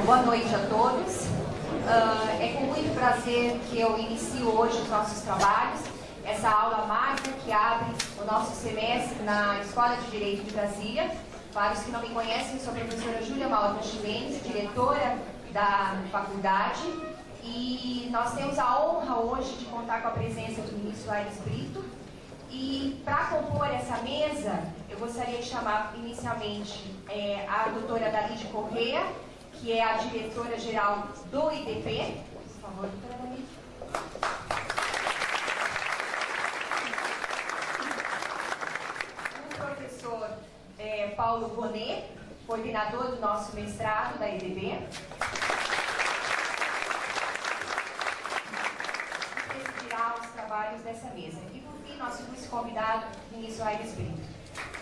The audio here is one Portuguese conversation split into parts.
Boa noite a todos. É com muito prazer que eu inicio hoje os nossos trabalhos, essa aula magna que abre o nosso semestre na Escola de Direito de Brasília. Para os que não me conhecem, sou a professora Júlia Malta Chimenez, diretora da faculdade, e nós temos a honra hoje de contar com a presença do ministro Aires Brito. E para compor essa mesa, eu gostaria de chamar inicialmente a doutora Dalide Corrêa, que é a diretora-geral do IDP. Por favor, doutora Dalide. O professor Paulo Bonet, coordenador do nosso mestrado da IDB. Que presidirá os trabalhos dessa mesa. E por fim, nosso vice-convidado, ministro Aires Brito.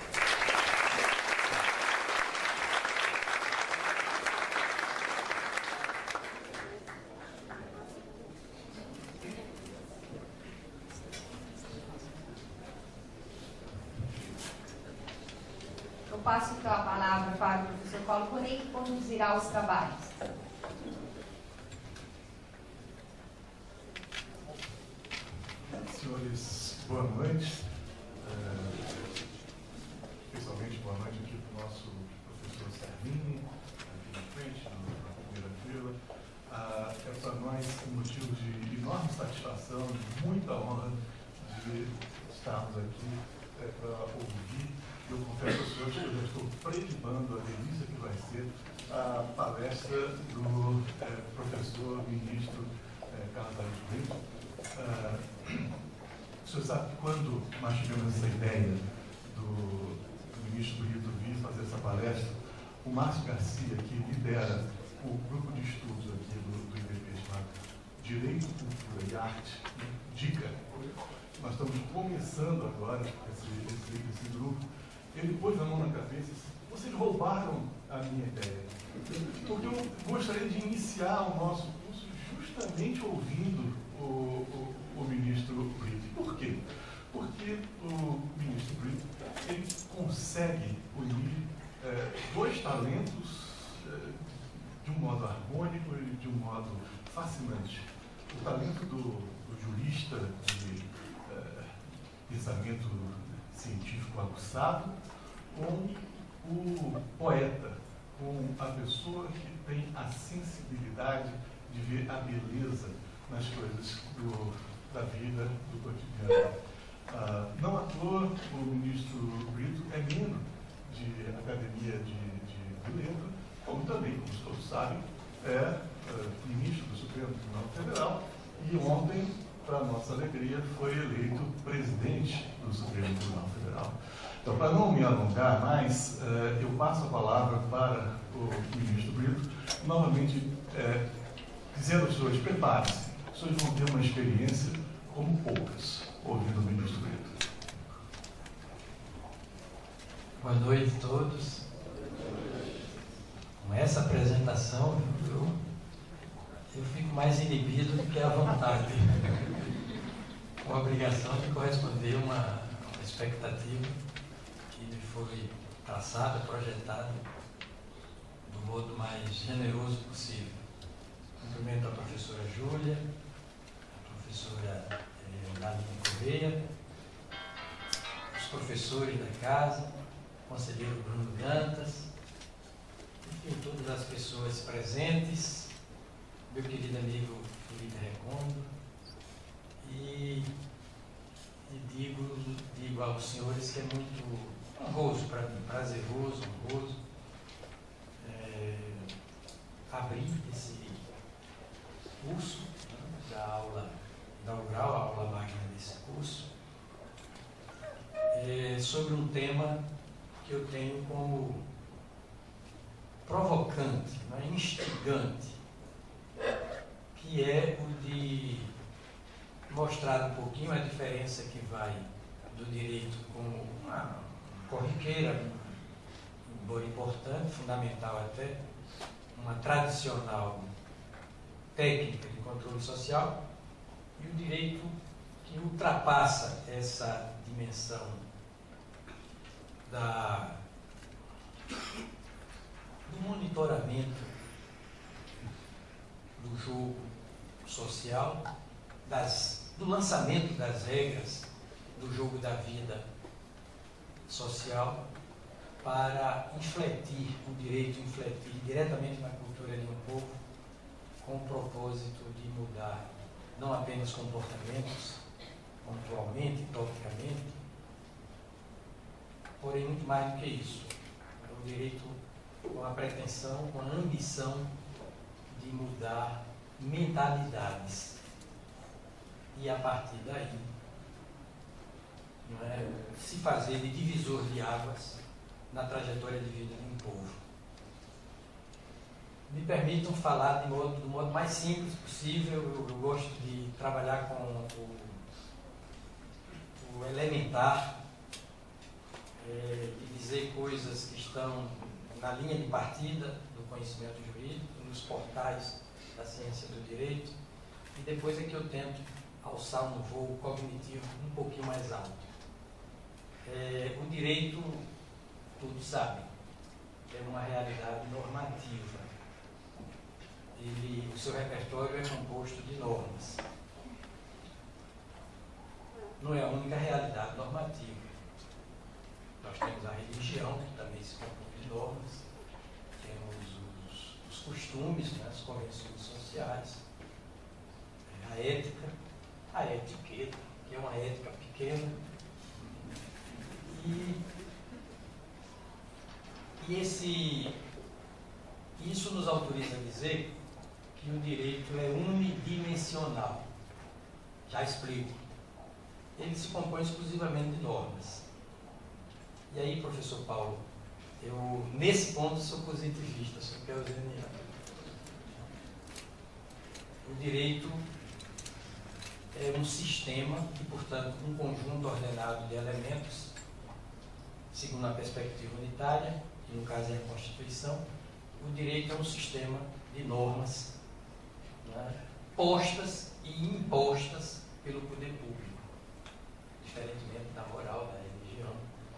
Passo então a palavra para o professor Paulo Bonet, que conduzirá os trabalhos. Senhores, boa noite. Especialmente boa noite aqui para o nosso professor Servini, aqui na frente, na primeira fila. É para nós um motivo de enorme satisfação, de muita honra de estarmos aqui para ouvir. Eu confesso aos senhores que eu já estou prelibando a delícia que vai ser a palestra do professor ministro Carlos Aires Brito. O senhor sabe que quando nós tivemos essa ideia do ministro Brito vir fazer essa palestra, o Márcio Garcia, que lidera o grupo de estudos aqui do IDP chamado Direito, Cultura e Arte, DICA, nós estamos começando agora esse grupo. Ele pôs a mão na cabeça e disse: vocês roubaram a minha ideia. Porque eu gostaria de iniciar o nosso curso justamente ouvindo o ministro Brito. Por quê? Porque o ministro Brito ele consegue unir dois talentos de um modo harmônico e de um modo fascinante. O talento do jurista de pensamento científico aguçado, com o poeta, com a pessoa que tem a sensibilidade de ver a beleza nas coisas da vida, do cotidiano. Não à toa, o ministro Brito é membro de Academia de Letras, como também, como todos sabem, é ministro do Supremo Tribunal Federal, e ontem, para nossa alegria, foi eleito presidente do Supremo Tribunal Federal. Então, para não me alongar mais, eu passo a palavra para o ministro Brito, novamente dizendo aos senhores: preparem-se, os senhores vão ter uma experiência como poucas, ouvindo o ministro Brito. Boa noite a todos. Com essa apresentação, eu fico mais inibido do que à vontade. Com a obrigação de corresponder a uma expectativa que me foi traçada, projetada do modo mais generoso possível. Cumprimento a professora Júlia, a professora Dalide Corrêa, os professores da casa, o conselheiro Bruno Dantas, enfim, todas as pessoas presentes, meu querido amigo Felipe Recondo, e digo aos senhores que é muito honroso para mim, prazeroso, honroso, abrir esse curso, né, da aula inaugural, a aula magna desse curso, sobre um tema que eu tenho como provocante, né, instigante, que é o de mostrar um pouquinho a diferença que vai do direito como uma corriqueira, embora importante, fundamental até, uma tradicional técnica de controle social, e o direito que ultrapassa essa dimensão do monitoramento do jogo social, do lançamento das regras do jogo da vida social, para infletir o direito, infletir diretamente na cultura de um povo, com o propósito de mudar não apenas comportamentos, pontualmente, topicamente, porém muito mais do que isso. O direito com a pretensão, com a ambição de mudar mentalidades. E a partir daí, se fazer de divisor de águas na trajetória de vida de um povo. Me permitam falar do modo mais simples possível. Eu gosto de trabalhar com o elementar, de dizer coisas que estão na linha de partida do conhecimento jurídico, nos portais da ciência do direito, e depois é que eu tento alçar um voo cognitivo um pouquinho mais alto. O direito, todos sabem, é uma realidade normativa. O seu repertório é composto de normas. Não é a única realidade normativa. Nós temos a religião, que também se compõe de normas, temos os costumes, as convenções sociais, a ética, a etiqueta, que é uma ética pequena, isso nos autoriza a dizer que o direito é unidimensional. Já explico. Ele se compõe exclusivamente de normas. E aí, professor Paulo, eu, nesse ponto, sou positivista, sou keynesiano. O direito é um sistema e, portanto, um conjunto ordenado de elementos, segundo a perspectiva unitária, que no caso é a Constituição. O direito é um sistema de normas, postas e impostas pelo poder público, diferentemente da moral, da religião,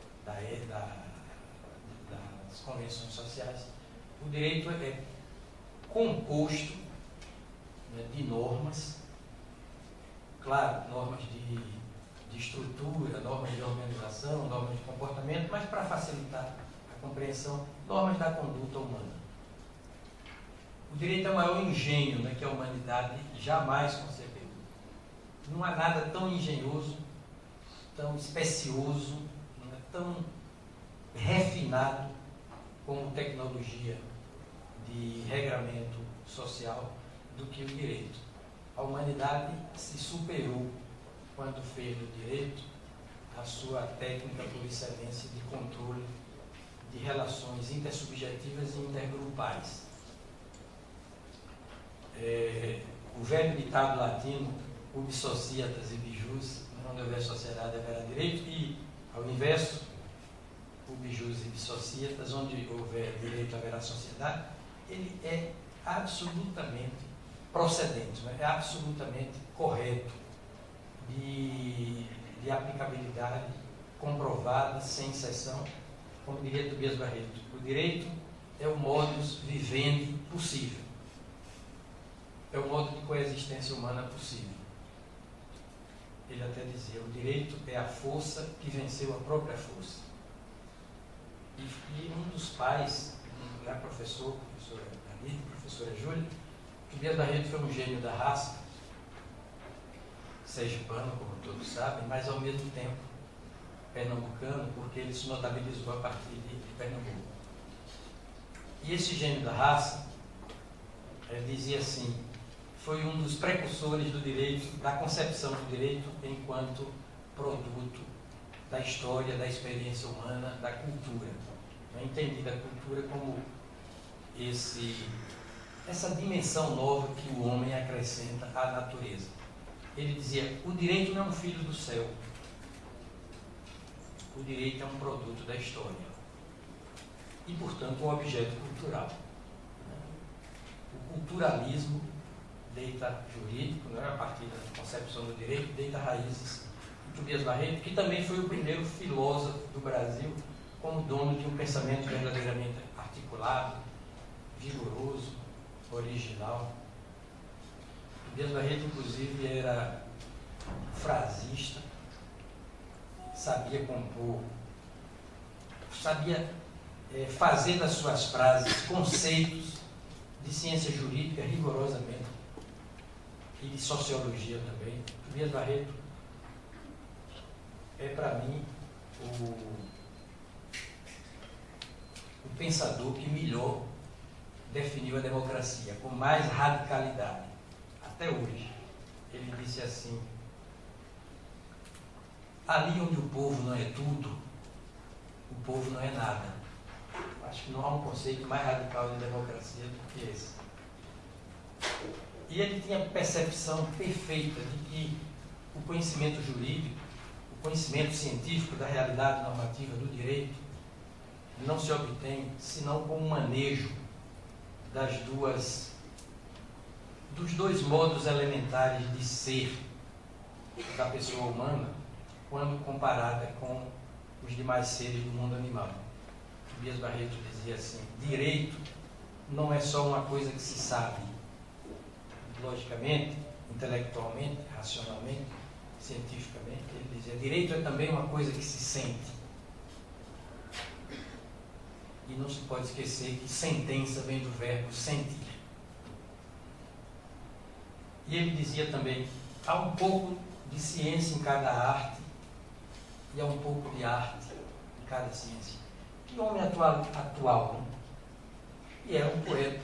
das convenções sociais. O direito é composto de normas, claro, normas de estrutura, normas de organização, normas de comportamento, mas para facilitar a compreensão, normas da conduta humana. O direito é o maior engenho que a humanidade jamais concebeu. Não há nada tão engenhoso, tão especioso, tão refinado como tecnologia de regramento social do que o direito. A humanidade se superou quando fez do direito a sua técnica por excelência de controle de relações intersubjetivas e intergrupais. O velho ditado latino, ubi societas ibi jus, onde houver sociedade haverá direito, e, ao inverso, ubi jus ibi societas, onde houver direito haverá sociedade, ele é absolutamente procedente, é absolutamente correto, de aplicabilidade comprovada, sem exceção, como diria Tobias Barreto. O direito é o modus vivendi possível. É o modo de coexistência humana possível. Ele até dizia, o direito é a força que venceu a própria força. E um dos pais, professora Anitta, professora Júlia, Tobias Barreto foi um gênio da raça, sergipano, como todos sabem, mas ao mesmo tempo pernambucano, porque ele se notabilizou a partir de Pernambuco. E esse gênio da raça dizia assim, foi um dos precursores do direito, da concepção do direito enquanto produto da história, da experiência humana, da cultura. Entendida a cultura como essa dimensão nova que o homem acrescenta à natureza. Ele dizia, o direito não é um filho do céu. O direito é um produto da história. E, portanto, um objeto cultural. O culturalismo deita jurídico, a partir da concepção do direito, deita raízes em Tobias Barreto, que também foi o primeiro filósofo do Brasil como dono de um pensamento verdadeiramente articulado, vigoroso, original. Tobias Barreto, inclusive, era frasista, sabia compor, sabia fazer das suas frases conceitos de ciência jurídica rigorosamente e de sociologia também. Tobias Barreto é, para mim, o pensador que melhor definiu a democracia, com mais radicalidade, até hoje. Ele disse assim: ali onde o povo não é tudo, o povo não é nada. Acho que não há um conceito mais radical de democracia do que esse. E ele tinha a percepção perfeita de que o conhecimento jurídico, o conhecimento científico da realidade normativa do direito, não se obtém senão com o manejo dos dois modos elementares de ser da pessoa humana, quando comparada com os demais seres do mundo animal. Tobias Barreto dizia assim: direito não é só uma coisa que se sabe logicamente, intelectualmente, racionalmente, cientificamente. Ele dizia: direito é também uma coisa que se sente. E não se pode esquecer que sentença vem do verbo sentir. E ele dizia também: há um pouco de ciência em cada arte e há um pouco de arte em cada ciência. Que homem atual, né? E era um poeta.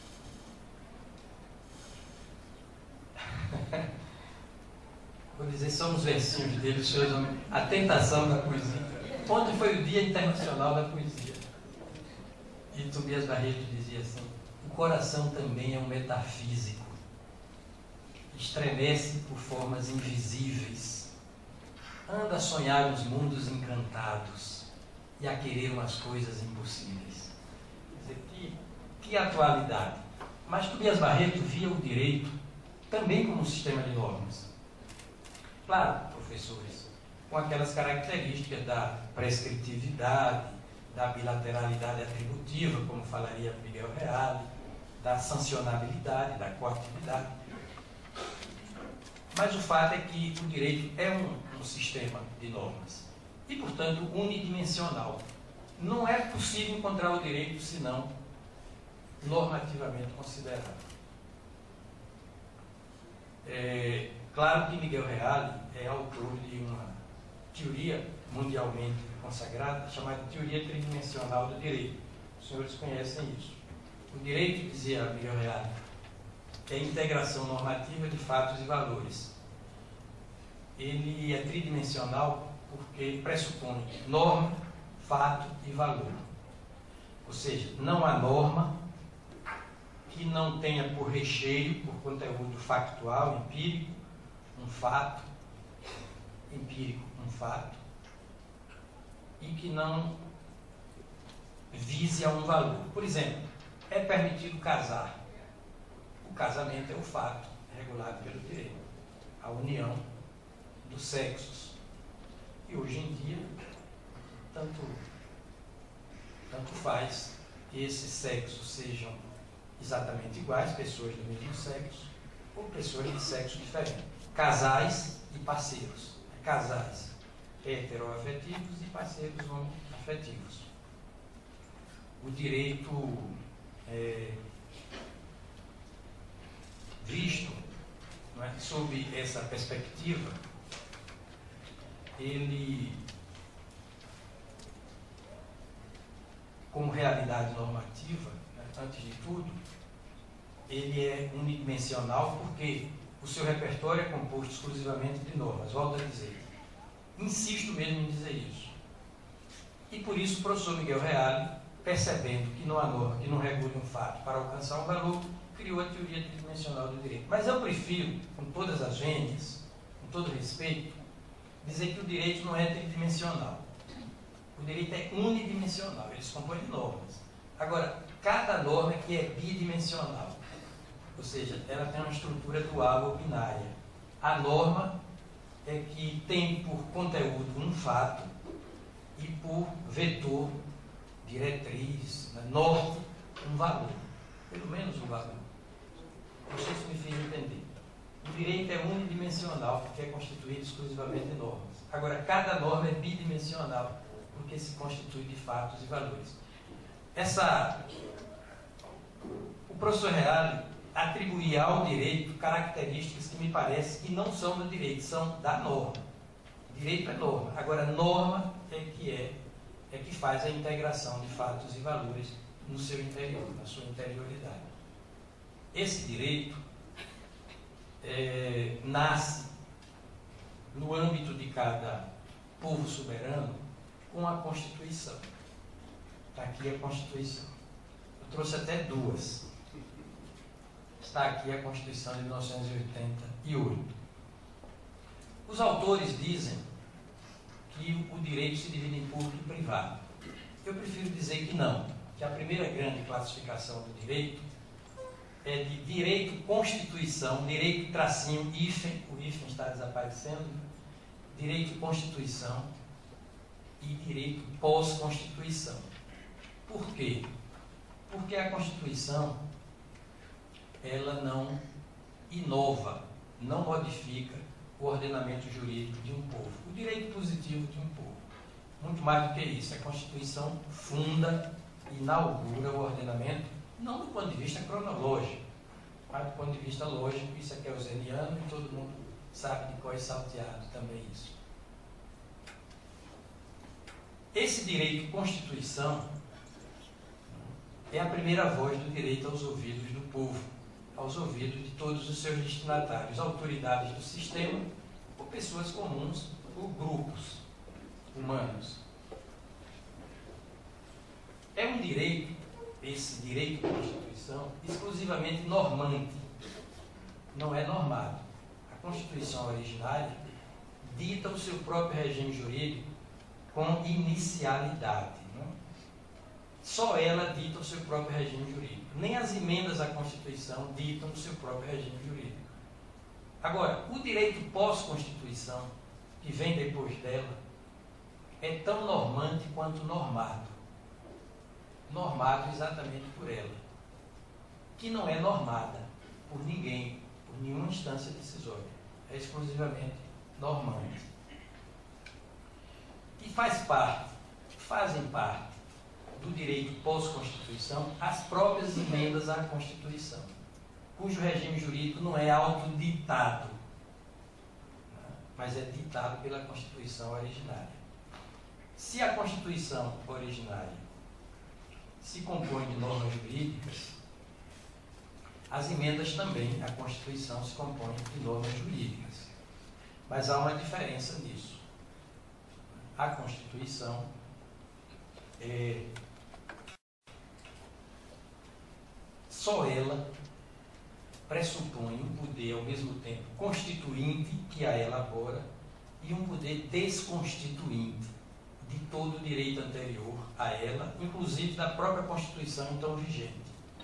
Vou dizer só uns versinhos dele, os seus homens. A tentação da poesia. Ontem foi o Dia Internacional da Poesia. E Tobias Barreto dizia assim: o coração também é um metafísico. Estremece por formas invisíveis. Anda a sonhar uns mundos encantados e a querer umas coisas impossíveis. Quer dizer, que atualidade. Mas Tobias Barreto via o direito também como um sistema de normas. Claro, professores, com aquelas características da prescritividade, da bilateralidade atributiva, como falaria Miguel Reale, da sancionabilidade, da coatividade. Mas o fato é que o direito é um sistema de normas e, portanto, unidimensional. Não é possível encontrar o direito senão normativamente considerado. Claro que Miguel Reale é autor de uma teoria mundialmente consagrada chamada teoria tridimensional do direito. Os senhores conhecem isso. O direito, dizia Miguel Reale, é a integração normativa de fatos e valores. Ele é tridimensional porque pressupõe norma, fato e valor. Ou seja, não há norma que não tenha por recheio, por conteúdo factual, empírico, um fato, empírico, um fato, e que não vise a um valor. Por exemplo, é permitido casar. O casamento é o fato regulado pelo direito, a união dos sexos. E hoje em dia, tanto faz que esses sexos sejam exatamente iguais, pessoas do mesmo sexo, ou pessoas de sexo diferente. Casais e parceiros. Casais heteroafetivos e parceiros homoafetivos. O direito visto, não é, sob essa perspectiva, ele, como realidade normativa, né, antes de tudo, ele é unidimensional porque o seu repertório é composto exclusivamente de normas. Volto a dizer, insisto mesmo em dizer isso. E por isso o professor Miguel Reale, percebendo que não há norma que não regule um fato para alcançar um valor, criou a teoria tridimensional do direito. Mas eu prefiro, com todas as vênias, com todo respeito, dizer que o direito não é tridimensional. O direito é unidimensional, ele se compõe de normas. Agora, cada norma é que é bidimensional, ou seja, ela tem uma estrutura dual ou binária. A norma é que tem por conteúdo um fato e por vetor, diretriz, norte, um valor, pelo menos um valor. Não sei se me fiz entender. O direito é unidimensional, porque é constituído exclusivamente de normas. Agora, cada norma é bidimensional, porque se constitui de fatos e valores. O professor Reale atribuía ao direito características que me parece que não são do direito, são da norma. Direito é norma. Agora, norma é que faz a integração de fatos e valores no seu interior, na sua interioridade. Esse direito nasce no âmbito de cada povo soberano com a Constituição. Está aqui a Constituição. Eu trouxe até duas. Está aqui a Constituição de 1988. Os autores dizem que o direito se divide em público e privado. Eu prefiro dizer que não, que a primeira grande classificação do direito é de direito Constituição, direito tracinho hífen, o hífen está desaparecendo, direito Constituição e direito pós-Constituição. Por quê? Porque a Constituição, ela não inova, não modifica o ordenamento jurídico de um povo, o direito positivo de um povo. Muito mais do que isso, a Constituição funda, inaugura o ordenamento, não do ponto de vista cronológico, mas do ponto de vista lógico. Isso aqui é o zeniano e todo mundo sabe de qual é salteado também isso. Esse direito Constituição é a primeira voz do direito aos ouvidos do povo, aos ouvidos de todos os seus destinatários, autoridades do sistema, ou pessoas comuns, ou grupos humanos. É um direito, esse direito à Constituição, exclusivamente normante, não é normado. A Constituição originária dita o seu próprio regime jurídico com inicialidade. Só ela dita o seu próprio regime jurídico. Nem as emendas à Constituição ditam o seu próprio regime jurídico. Agora, o direito pós-Constituição, que vem depois dela, é tão normante quanto normado. Normado exatamente por ela, que não é normada por ninguém, por nenhuma instância decisória. É exclusivamente normante. E fazem parte do direito pós-Constituição as próprias emendas à Constituição, cujo regime jurídico não é autoditado, mas é ditado pela Constituição originária. Se a Constituição originária se compõe de normas jurídicas, as emendas também à Constituição se compõem de normas jurídicas. Mas há uma diferença nisso. A Constituição só ela pressupõe um poder ao mesmo tempo constituinte, que a elabora, e um poder desconstituinte de todo o direito anterior a ela, inclusive da própria Constituição então vigente.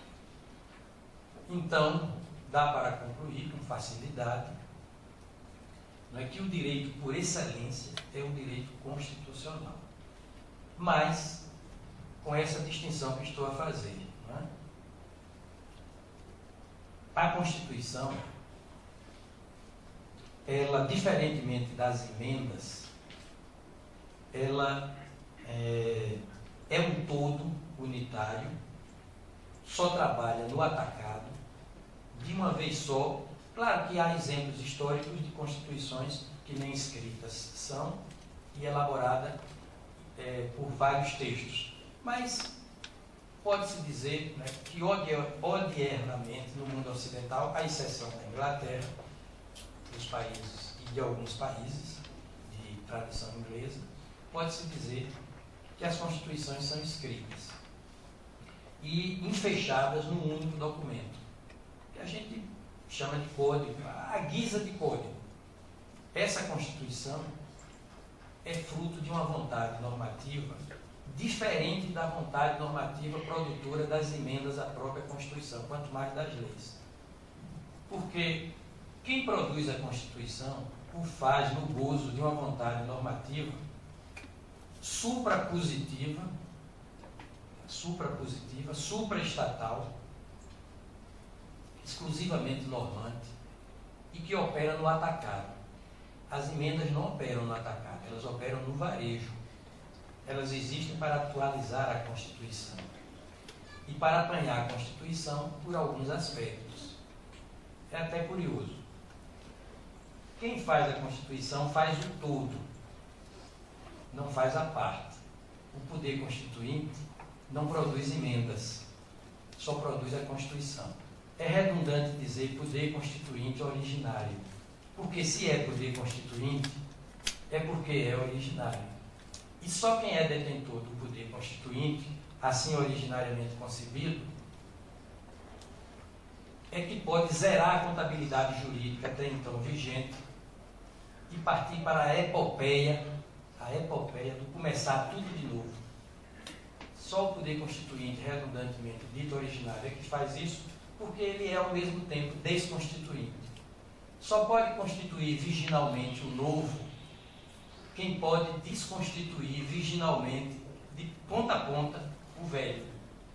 Então, dá para concluir com facilidade, não é que o direito por excelência é um direito constitucional, mas com essa distinção que estou a fazer. Não é? A Constituição, ela, diferentemente das emendas, ela é um todo unitário, só trabalha no atacado, de uma vez só. Claro que há exemplos históricos de constituições que nem escritas são e elaborada por vários textos, mas pode-se dizer, né, que odiernamente no mundo ocidental, à exceção da Inglaterra, dos países e de alguns países de tradição inglesa, pode-se dizer que as constituições são escritas e enfechadas num único documento, que a gente chama de código, a guisa de código. Essa Constituição é fruto de uma vontade normativa diferente da vontade normativa produtora das emendas à própria Constituição, quanto mais das leis. Porque quem produz a Constituição o faz no gozo de uma vontade normativa suprapositiva, supraestatal, exclusivamente normante, e que opera no atacado. As emendas não operam no atacado, elas operam no varejo. Elas existem para atualizar a Constituição e para apanhar a Constituição por alguns aspectos. É até curioso. Quem faz a Constituição faz o todo, não faz a parte. O poder constituinte não produz emendas, só produz a Constituição. É redundante dizer poder constituinte originário, porque se é poder constituinte, é porque é originário. E só quem é detentor do poder constituinte, assim originariamente concebido, é que pode zerar a contabilidade jurídica até então vigente e partir para a epopeia do começar tudo de novo. Só o poder constituinte, redundantemente dito originário, é que faz isso, porque ele é ao mesmo tempo desconstituinte. Só pode constituir virginalmente o novo quem pode desconstituir virginalmente, de ponta a ponta, o velho.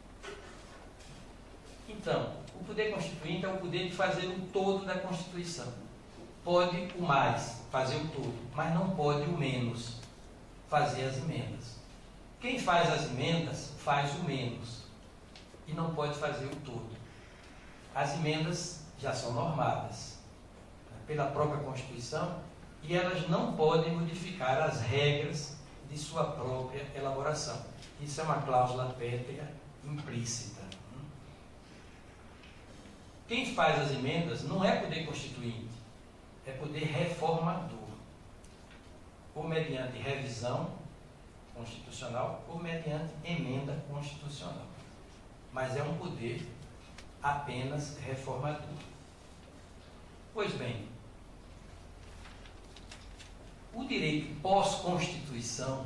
Então, o poder constituinte é o poder de fazer o todo da Constituição. Pode o mais, fazer o todo, mas não pode o menos, fazer as emendas. Quem faz as emendas, faz o menos, e não pode fazer o todo. As emendas já são normadas pela própria Constituição, e elas não podem modificar as regras de sua própria elaboração. Isso é uma cláusula pétrea implícita. Quem faz as emendas não é poder constituinte, é poder reformador, ou mediante revisão constitucional, ou mediante emenda constitucional. Mas é um poder apenas reformador. Pois bem, o direito pós-Constituição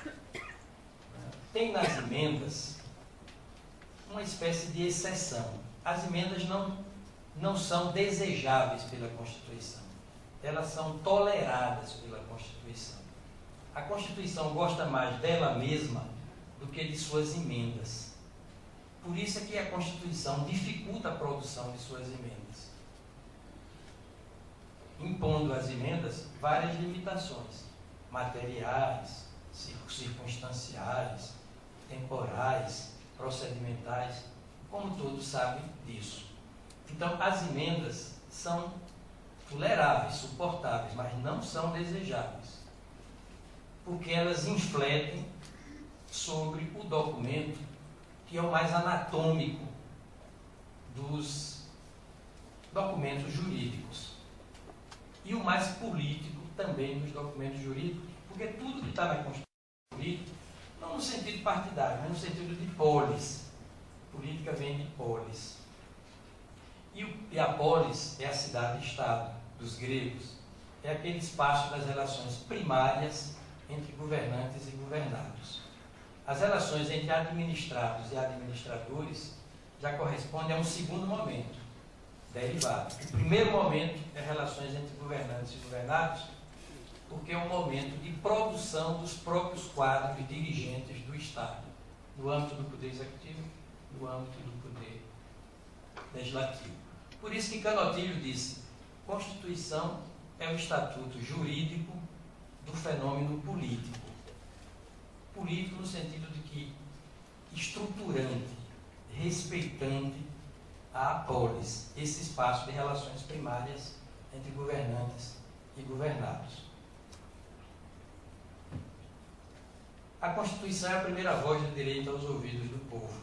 tem nas emendas uma espécie de exceção. As emendas não são desejáveis pela Constituição. Elas são toleradas pela Constituição. A Constituição gosta mais dela mesma do que de suas emendas. Por isso é que a Constituição dificulta a produção de suas emendas, impondo às emendas várias limitações materiais, circunstanciais, temporais, procedimentais, como todos sabem disso. Então, as emendas são toleráveis, suportáveis, mas não são desejáveis, porque elas infletem sobre o documento que é o mais anatômico dos documentos jurídicos e o mais político também dos documentos jurídicos, porque tudo que está na Constituição é político, não no sentido partidário, mas no sentido de polis. Política vem de polis. E a polis é a cidade-estado dos gregos, é aquele espaço das relações primárias entre governantes e governados. As relações entre administrados e administradores já correspondem a um segundo momento, derivado. O primeiro momento é relações entre governantes e governados, porque é um momento de produção dos próprios quadros dirigentes do Estado, no âmbito do poder executivo, no âmbito do poder legislativo. Por isso que Canutilho disse: Constituição é o estatuto jurídico do fenômeno político. Político no sentido de que estruturante, respeitante a polis, esse espaço de relações primárias entre governantes e governados. A Constituição é a primeira voz do direito aos ouvidos do povo.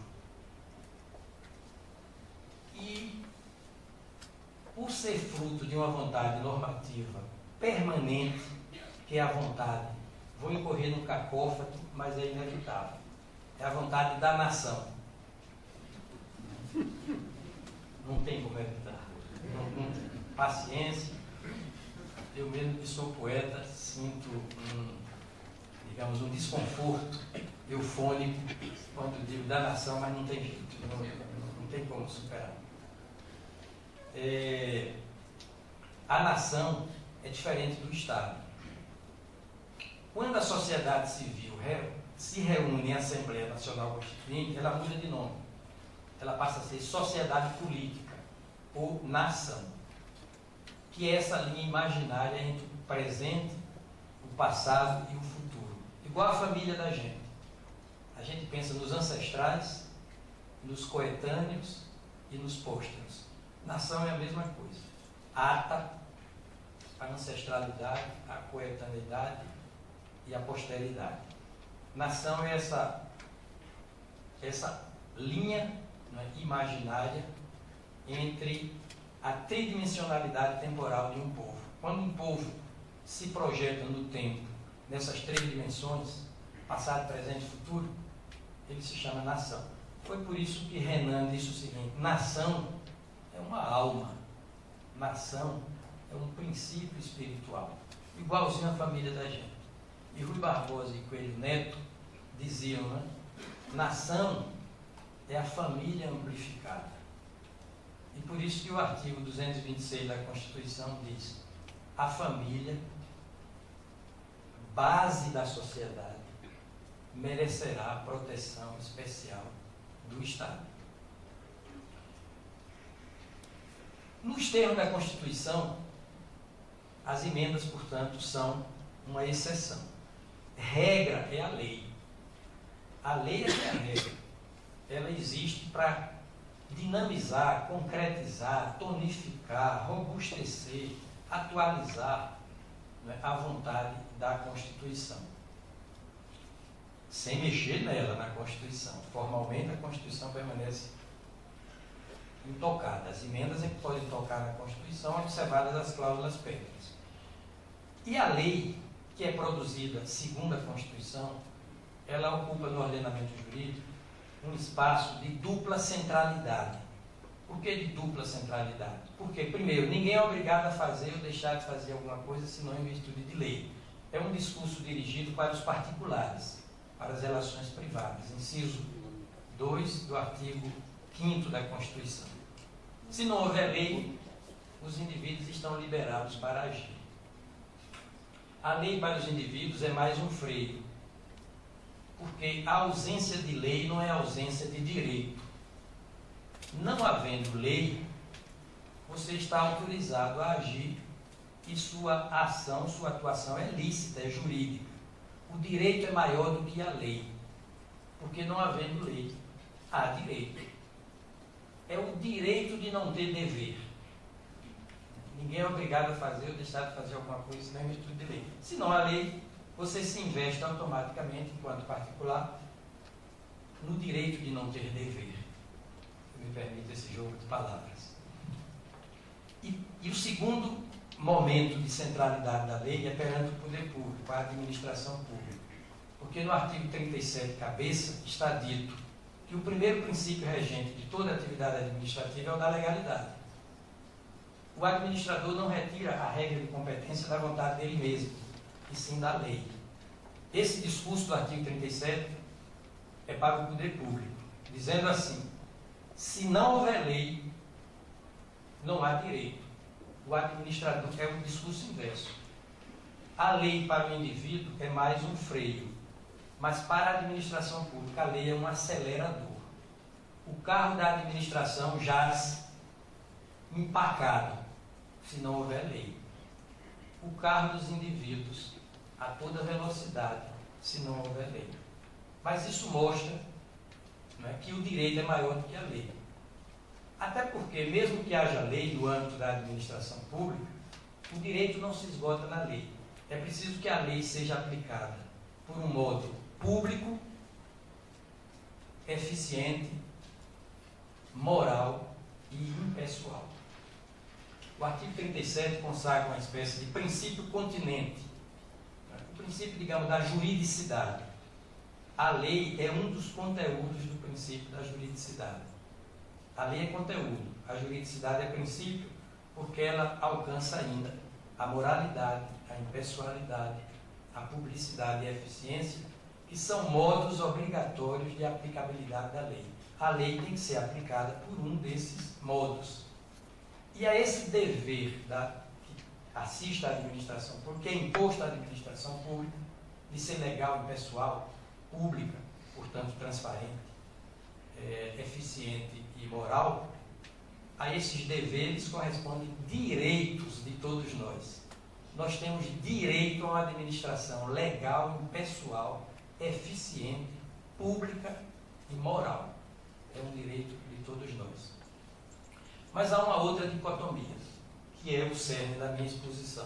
E, por ser fruto de uma vontade normativa permanente, que é a vontade, vou incorrer num cacófato, mas é inevitável, é a vontade da nação. Não tem como evitar. Paciência. Eu mesmo que sou poeta, sinto um desconforto eufônico quando digo da nação, mas não tem jeito, não tem como superar. A nação é diferente do Estado. Quando a sociedade civil se reúne em Assembleia Nacional Constituinte, ela muda de nome. Ela passa a ser sociedade política ou nação. que é essa linha imaginária entre o presente, o passado e o futuro. Igual a família da gente. A gente pensa nos ancestrais, nos coetâneos e nos pósteros. Nação é a mesma coisa. Ata, a ancestralidade, a coetaneidade e a posteridade. Nação é essa linha, não é, imaginária entre a tridimensionalidade temporal de um povo. Quando um povo se projeta no tempo, nessas três dimensões, passado, presente e futuro, ele se chama nação. Foi por isso que Renan disse o seguinte: nação é uma alma, nação é um princípio espiritual, igualzinho à família da gente. E Rui Barbosa e Coelho Neto diziam, né? Nação é a família amplificada. E por isso que o artigo 226 da Constituição diz: a família, base da sociedade, merecerá a proteção especial do Estado. Nos termos da Constituição, as emendas, portanto, são uma exceção. Regra é a lei. A lei é a regra. Ela existe para dinamizar, concretizar, tonificar, robustecer, atualizar, né, a vontade da Constituição. Sem mexer nela, na Constituição. Formalmente, a Constituição permanece intocada. As emendas é que podem tocar na Constituição, observadas as cláusulas pétreas. E a lei, que é produzida segundo a Constituição, ela ocupa no ordenamento jurídico um espaço de dupla centralidade. Por que de dupla centralidade? Porque, primeiro, ninguém é obrigado a fazer ou deixar de fazer alguma coisa senão em virtude de lei. É um discurso dirigido para os particulares, para as relações privadas. Inciso 2 do artigo 5º da Constituição. Se não houver lei, os indivíduos estão liberados para agir. A lei para os indivíduos é mais um freio, porque a ausência de lei não é ausência de direito. Não havendo lei, você está autorizado a agir e sua ação, sua atuação é lícita, é jurídica. O direito é maior do que a lei, porque não havendo lei, há direito. É o direito de não ter dever. Ninguém é obrigado a fazer ou deixar de fazer alguma coisa senão em virtude de lei. Se não há lei, você se investe automaticamente, enquanto particular, no direito de não ter dever. Me permite esse jogo de palavras. E o segundo momento de centralidade da lei é perante o poder público, a administração pública. Porque no artigo 37, cabeça, está dito que o primeiro princípio regente de toda atividade administrativa é o da legalidade. O administrador não retira a regra de competência da vontade dele mesmo, e sim da lei. Esse discurso do artigo 37 é para o poder público, dizendo assim: se não houver lei, não há direito. O administrador é o discurso inverso. A lei para o indivíduo é mais um freio, mas para a administração pública a lei é um acelerador. O carro da administração jaz empacado, se não houver lei. O carro dos indivíduos a toda velocidade, se não houver lei. Mas isso mostra, não é, que o direito é maior do que a lei. Até porque, mesmo que haja lei no âmbito da administração pública, o direito não se esgota na lei. É preciso que a lei seja aplicada por um modo público, eficiente, moral e impessoal. O artigo 37 consagra uma espécie de princípio continente, o princípio, digamos, da juridicidade. A lei é um dos conteúdos do princípio da juridicidade. A lei é conteúdo, a juridicidade é princípio, porque ela alcança ainda a moralidade, a impessoalidade, a publicidade e a eficiência, que são modos obrigatórios de aplicabilidade da lei. A lei tem que ser aplicada por um desses modos. E a esse dever que assiste à administração pública, que é imposto à administração pública, de ser legal, impessoal, pública, portanto transparente, eficiente e moral, a esses deveres correspondem direitos de todos nós. Nós temos direito a uma administração legal, impessoal, eficiente, pública e moral. É um direito de todos nós. Mas há uma outra dicotomia, que é o cerne da minha exposição.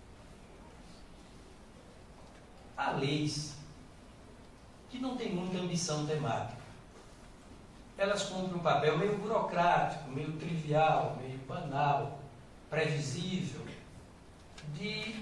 Há leis que não têm muita ambição temática. Elas cumprem um papel meio burocrático, meio trivial, meio banal, previsível, de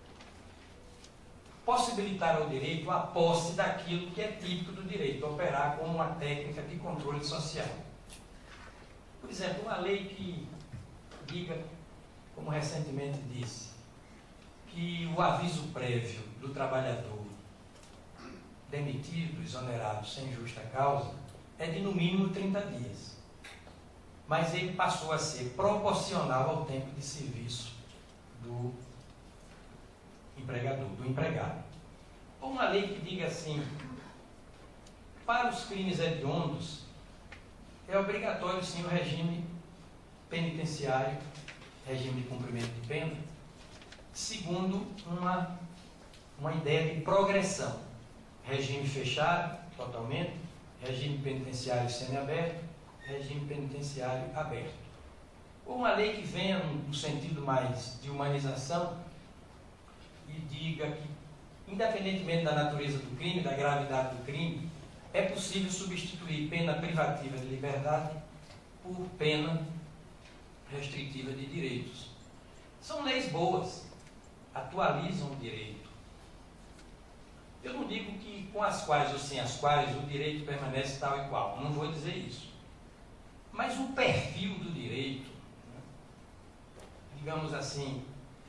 possibilitar ao direito a posse daquilo que é típico do direito, operar como uma técnica de controle social. Por exemplo, uma lei que diga, como recentemente disse, que o aviso prévio do trabalhador demitido, exonerado sem justa causa, é de no mínimo 30 dias. Mas ele passou a ser proporcional ao tempo de serviço do empregador, do empregado. Ou uma lei que diga assim, para os crimes hediondos, é obrigatório sim o regime penitenciário, regime de cumprimento de pena, segundo uma ideia de progressão. Regime fechado, totalmente, regime penitenciário semiaberto, regime penitenciário aberto. Ou uma lei que venha no sentido mais de humanização e diga que, independentemente da natureza do crime, da gravidade do crime, é possível substituir pena privativa de liberdade por pena restritiva de direitos. São leis boas, atualizam o direito. Eu não digo que com as quais ou sem as quais o direito permanece tal e qual, não vou dizer isso. Mas o perfil do direito, né, digamos assim,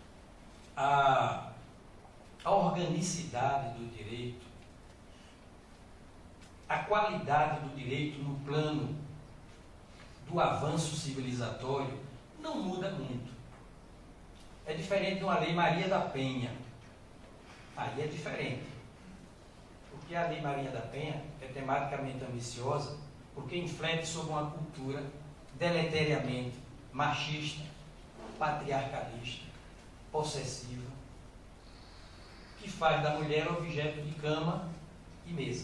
a organicidade do direito, a qualidade do direito no plano do avanço civilizatório, não muda muito. É diferente de uma lei Maria da Penha. Aí é diferente. Porque a Lei Maria da Penha é tematicamente ambiciosa, porque inflete sobre uma cultura deleteriamente machista, patriarcalista, possessiva, que faz da mulher objeto de cama e mesa.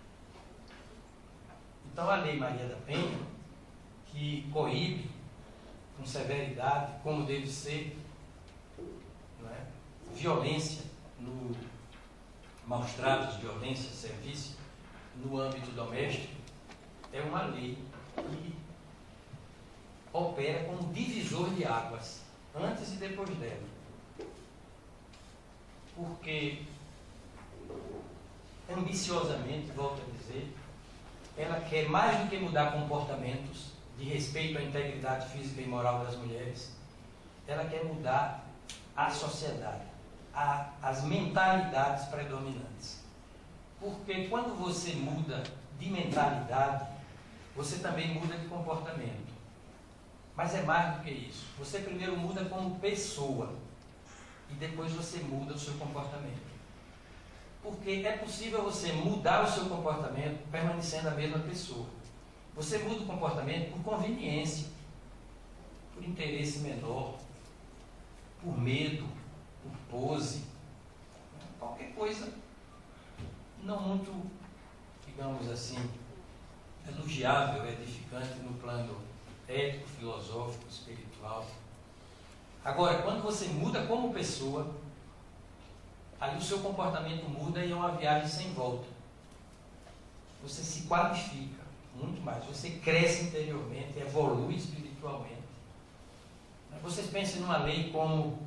Então a Lei Maria da Penha, que coíbe com severidade, como deve ser, não é? Violência no maus tratos, violência, serviço, no âmbito doméstico, é uma lei que opera como divisor de águas, antes e depois dela. Porque, ambiciosamente, volto a dizer, ela quer mais do que mudar comportamentos de respeito à integridade física e moral das mulheres, ela quer mudar a sociedade, as mentalidades predominantes. Porque quando você muda de mentalidade, você também muda de comportamento. Mas é mais do que isso. Você primeiro muda como pessoa e depois você muda o seu comportamento. Porque é possível você mudar o seu comportamento permanecendo a mesma pessoa. Você muda o comportamento por conveniência, por interesse menor, por medo, por pose, qualquer coisa não muito, digamos assim, elogiável, edificante no plano ético, filosófico, espiritual. Agora, quando você muda como pessoa, aí o seu comportamento muda e é uma viagem sem volta. Você se qualifica muito mais, você cresce interiormente, evolui espiritualmente. Vocês pensem numa lei como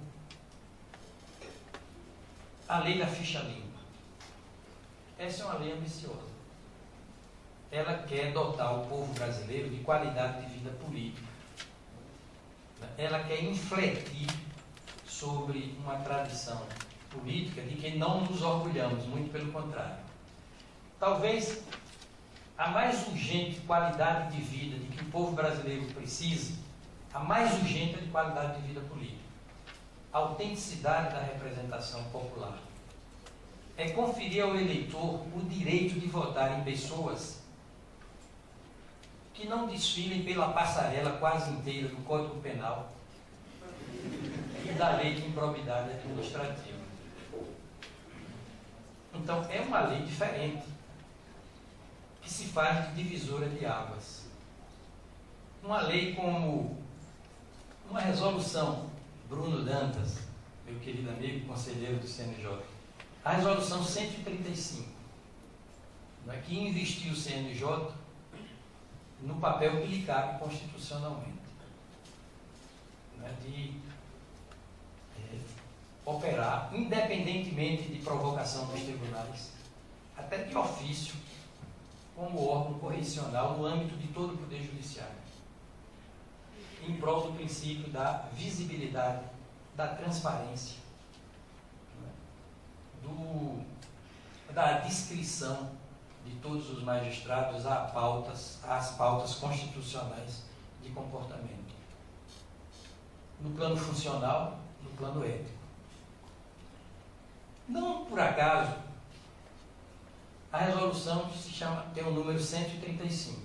a lei da ficha limpa. Essa é uma lei ambiciosa. Ela quer dotar o povo brasileiro de qualidade de vida política. Ela quer infletir sobre uma tradição política de que não nos orgulhamos, muito pelo contrário. Talvez a mais urgente qualidade de vida de que o povo brasileiro precisa, a mais urgente é de qualidade de vida política. A autenticidade da representação popular. É conferir ao eleitor o direito de votar em pessoas que não desfilem pela passarela quase inteira do Código Penal e da Lei de Improbidade Administrativa. Então, é uma lei diferente, que se faz de divisora de águas. Uma lei como uma resolução, Bruno Dantas, meu querido amigo conselheiro do CNJ, a resolução 135, que investiu o CNJ no papel que lhe cabe constitucionalmente, de operar, independentemente de provocação dos tribunais, até de ofício, como órgão correcional no âmbito de todo o Poder Judiciário, em prol do princípio da visibilidade, da transparência, da descrição de todos os magistrados às pautas constitucionais de comportamento, no plano funcional, no plano ético. Não por acaso, a resolução tem o número 135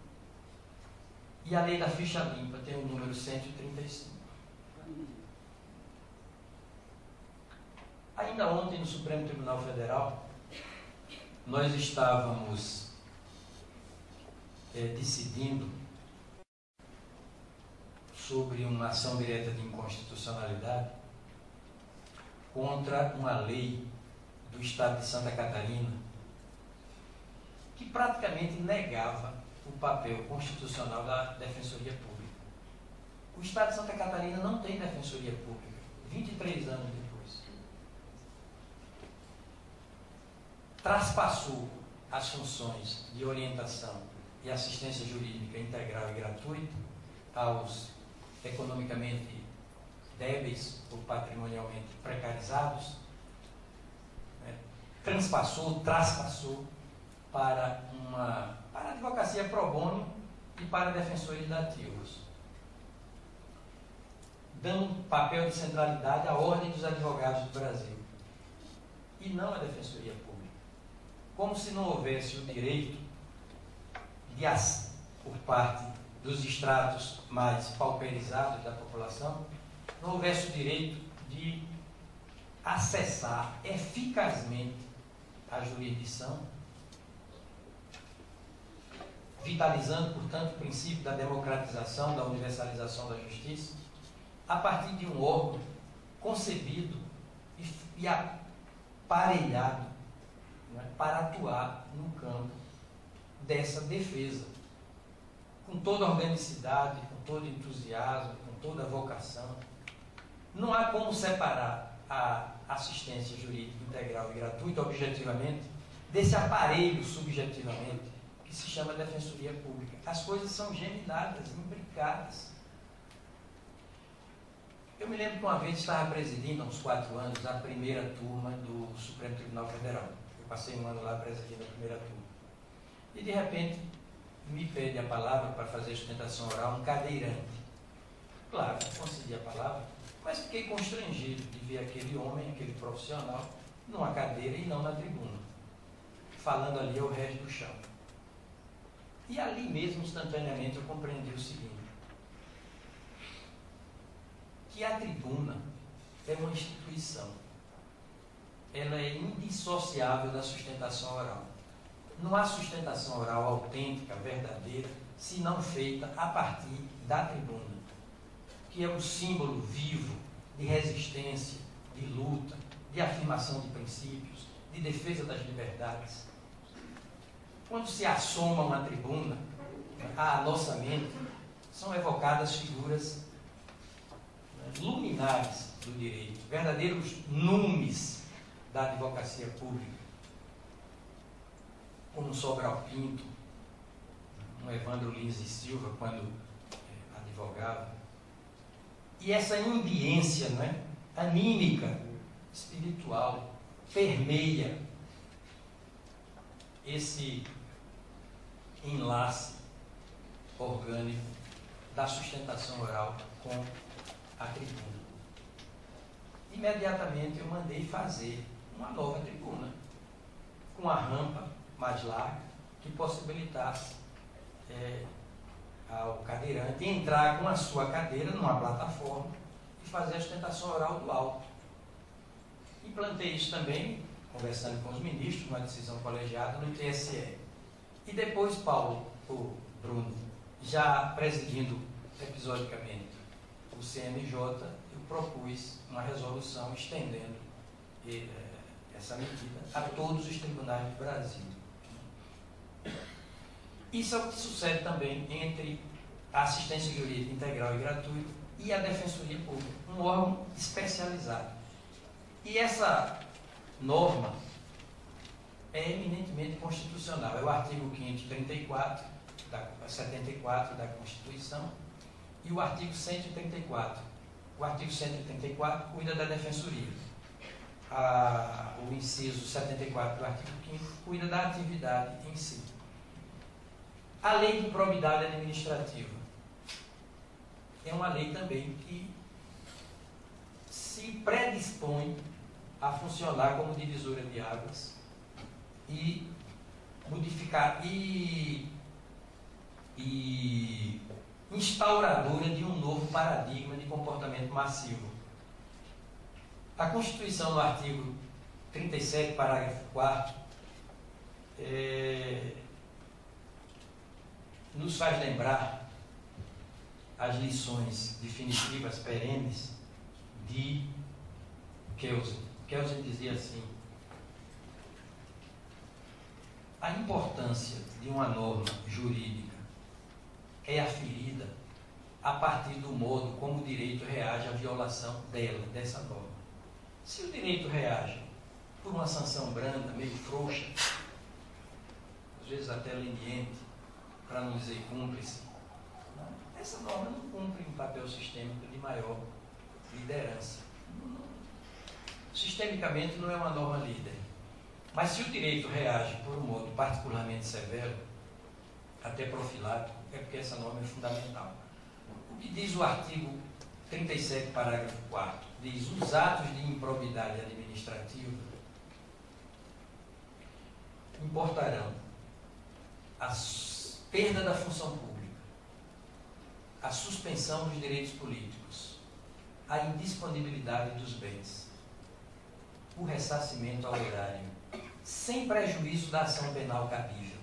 e a lei da ficha limpa tem o número 135. Ainda ontem, no Supremo Tribunal Federal, nós estávamos decidindo sobre uma ação direta de inconstitucionalidade contra uma lei do Estado de Santa Catarina que praticamente negava o papel constitucional da Defensoria Pública. O Estado de Santa Catarina não tem Defensoria Pública, 23 anos depois. Traspassou as funções de orientação e assistência jurídica integral e gratuita aos economicamente débeis ou patrimonialmente precarizados, traspassou para a advocacia pro bono e para defensores dativos, dando papel de centralidade à Ordem dos Advogados do Brasil e não à Defensoria Pública. Como se não houvesse o direito por parte dos estratos mais pauperizados da população, não houvesse o direito de acessar eficazmente a jurisdição, vitalizando, portanto, o princípio da democratização, da universalização da justiça, a partir de um órgão concebido e aparelhado para atuar no campo dessa defesa, com toda a organicidade, com todo o entusiasmo, com toda a vocação. Não há como separar a assistência jurídica integral e gratuita, objetivamente, desse aparelho subjetivamente, que se chama Defensoria Pública. As coisas são geminadas, imbricadas. Eu me lembro que uma vez estava presidindo, há uns 4 anos, a primeira turma do Supremo Tribunal Federal. Eu passei um ano lá presidindo a primeira turma. E, de repente, me pede a palavra para fazer sustentação oral um cadeirante. Claro, concedi a palavra, mas fiquei constrangido de ver aquele homem, aquele profissional, numa cadeira e não na tribuna, falando ali ao rés do chão. E ali mesmo, instantaneamente, eu compreendi o seguinte: que a tribuna é uma instituição. Ela é indissociável da sustentação oral. Não há sustentação oral autêntica, verdadeira, se não feita a partir da tribuna, que é um símbolo vivo de resistência, de luta, de afirmação de princípios, de defesa das liberdades. Quando se assoma uma tribuna, à nossa mente são evocadas figuras luminares do direito, verdadeiros numes da advocacia pública, como Sobral Pinto, um Evandro Lins e Silva, quando advogava. E essa ambiência, anímica, espiritual, permeia esse enlace orgânico da sustentação oral com a tribuna. Imediatamente eu mandei fazer uma nova tribuna, com a rampa mais larga, que possibilitasse ao cadeirante entrar com a sua cadeira numa plataforma e fazer a sustentação oral do alto. Implantei isso também, conversando com os ministros, uma decisão colegiada no TSE. E depois, Bruno, já presidindo episodicamente o CNJ, eu propus uma resolução estendendo essa medida a todos os tribunais do Brasil. Isso é o que sucede também entre a assistência jurídica integral e gratuita e a Defensoria Pública, um órgão especializado. E essa norma é eminentemente constitucional. É o artigo 534, 74 da Constituição e o artigo 134. O artigo 134 cuida da Defensoria. O inciso 74 do artigo 5º cuida da atividade em si. A lei de probidade administrativa é uma lei também que se predispõe a funcionar como divisora de águas e modificar e instauradora de um novo paradigma de comportamento massivo. A Constituição, no artigo 37, parágrafo 4º, nos faz lembrar as lições definitivas, perenes, de Kelsen. Kelsen dizia assim: a importância de uma norma jurídica é aferida a partir do modo como o direito reage à violação dessa norma. Se o direito reage por uma sanção branda, meio frouxa, às vezes até leniente, para não dizer cúmplice, essa norma não cumpre um papel sistêmico de maior liderança. Sistemicamente não é uma norma líder. Mas se o direito reage por um modo particularmente severo, até profilático, é porque essa norma é fundamental. O que diz o artigo 37, parágrafo 4º? Diz: os atos de improbidade administrativa importarão a perda da função pública, a suspensão dos direitos políticos, a indisponibilidade dos bens, o ressarcimento ao erário, sem prejuízo da ação penal cabível.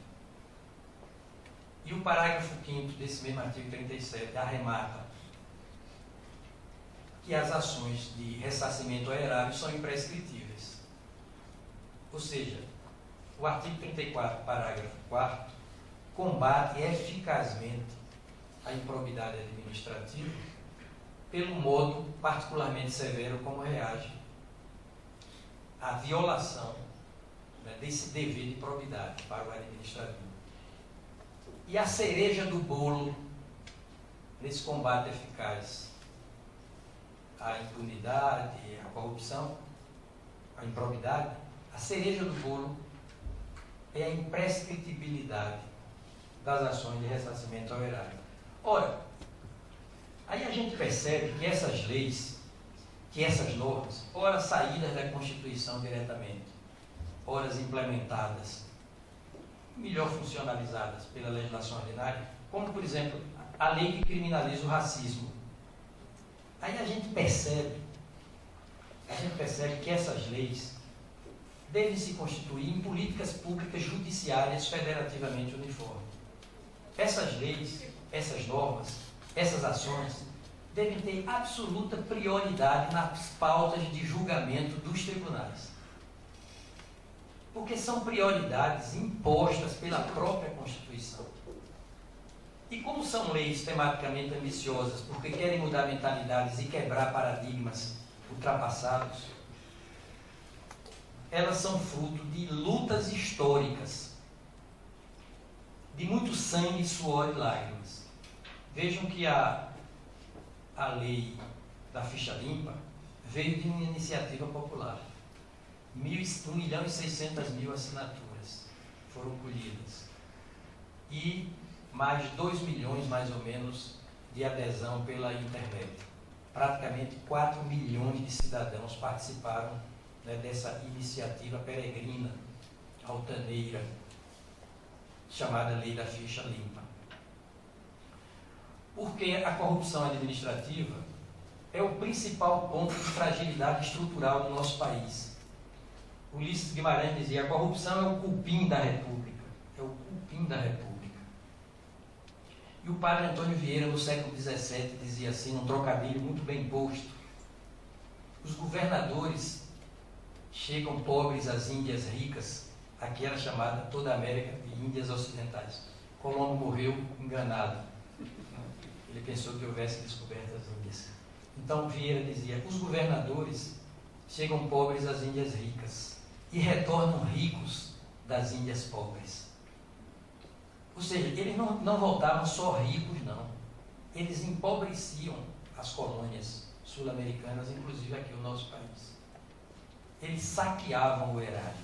E o parágrafo 5º desse mesmo artigo 37 arremata que as ações de ressarcimento ao erário são imprescritíveis. Ou seja, o artigo 34, parágrafo 4º, combate eficazmente a improbidade administrativa pelo modo particularmente severo como reage à violação, né, desse dever de probidade para o administrativo. E a cereja do bolo nesse combate eficaz à impunidade, à corrupção, à improbidade, a cereja do bolo é a imprescritibilidade das ações de ressarcimento ao erário. Ora, aí a gente percebe que essas leis, que essas normas, ora saídas da Constituição diretamente, ora implementadas, melhor funcionalizadas pela legislação ordinária, como, por exemplo, a lei que criminaliza o racismo. Aí a gente percebe que essas leis devem se constituir em políticas públicas judiciárias federativamente uniformes. Essas leis, essas normas, essas ações devem ter absoluta prioridade nas pautas de julgamento dos tribunais. Porque são prioridades impostas pela própria Constituição. E como são leis tematicamente ambiciosas, porque querem mudar mentalidades e quebrar paradigmas ultrapassados, elas são fruto de lutas históricas, de muito sangue, suor e lágrimas. Vejam que a lei da ficha limpa veio de uma iniciativa popular. 1.600.000 assinaturas foram colhidas. E mais de 2 milhões, mais ou menos, de adesão pela internet. Praticamente 4 milhões de cidadãos participaram, né, dessa iniciativa peregrina, altaneira, chamada Lei da Ficha Limpa. porque a corrupção administrativa é o principal ponto de fragilidade estrutural do nosso país. Ulisses Guimarães dizia: a corrupção é o cupim da República. É o cupim da República. E o padre Antônio Vieira, no século XVII, dizia assim, num trocadilho muito bem posto: os governadores chegam pobres às Índias ricas. Aqui era chamada toda a América de Índias Ocidentais. Colombo morreu enganado. Ele pensou que houvesse descoberto as Índias. Então Vieira dizia: os governadores chegam pobres às Índias ricas e retornam ricos das Índias pobres. Ou seja, eles não voltavam só ricos, não. Eles empobreciam as colônias sul-americanas, inclusive aqui o nosso país. Eles saqueavam o erário.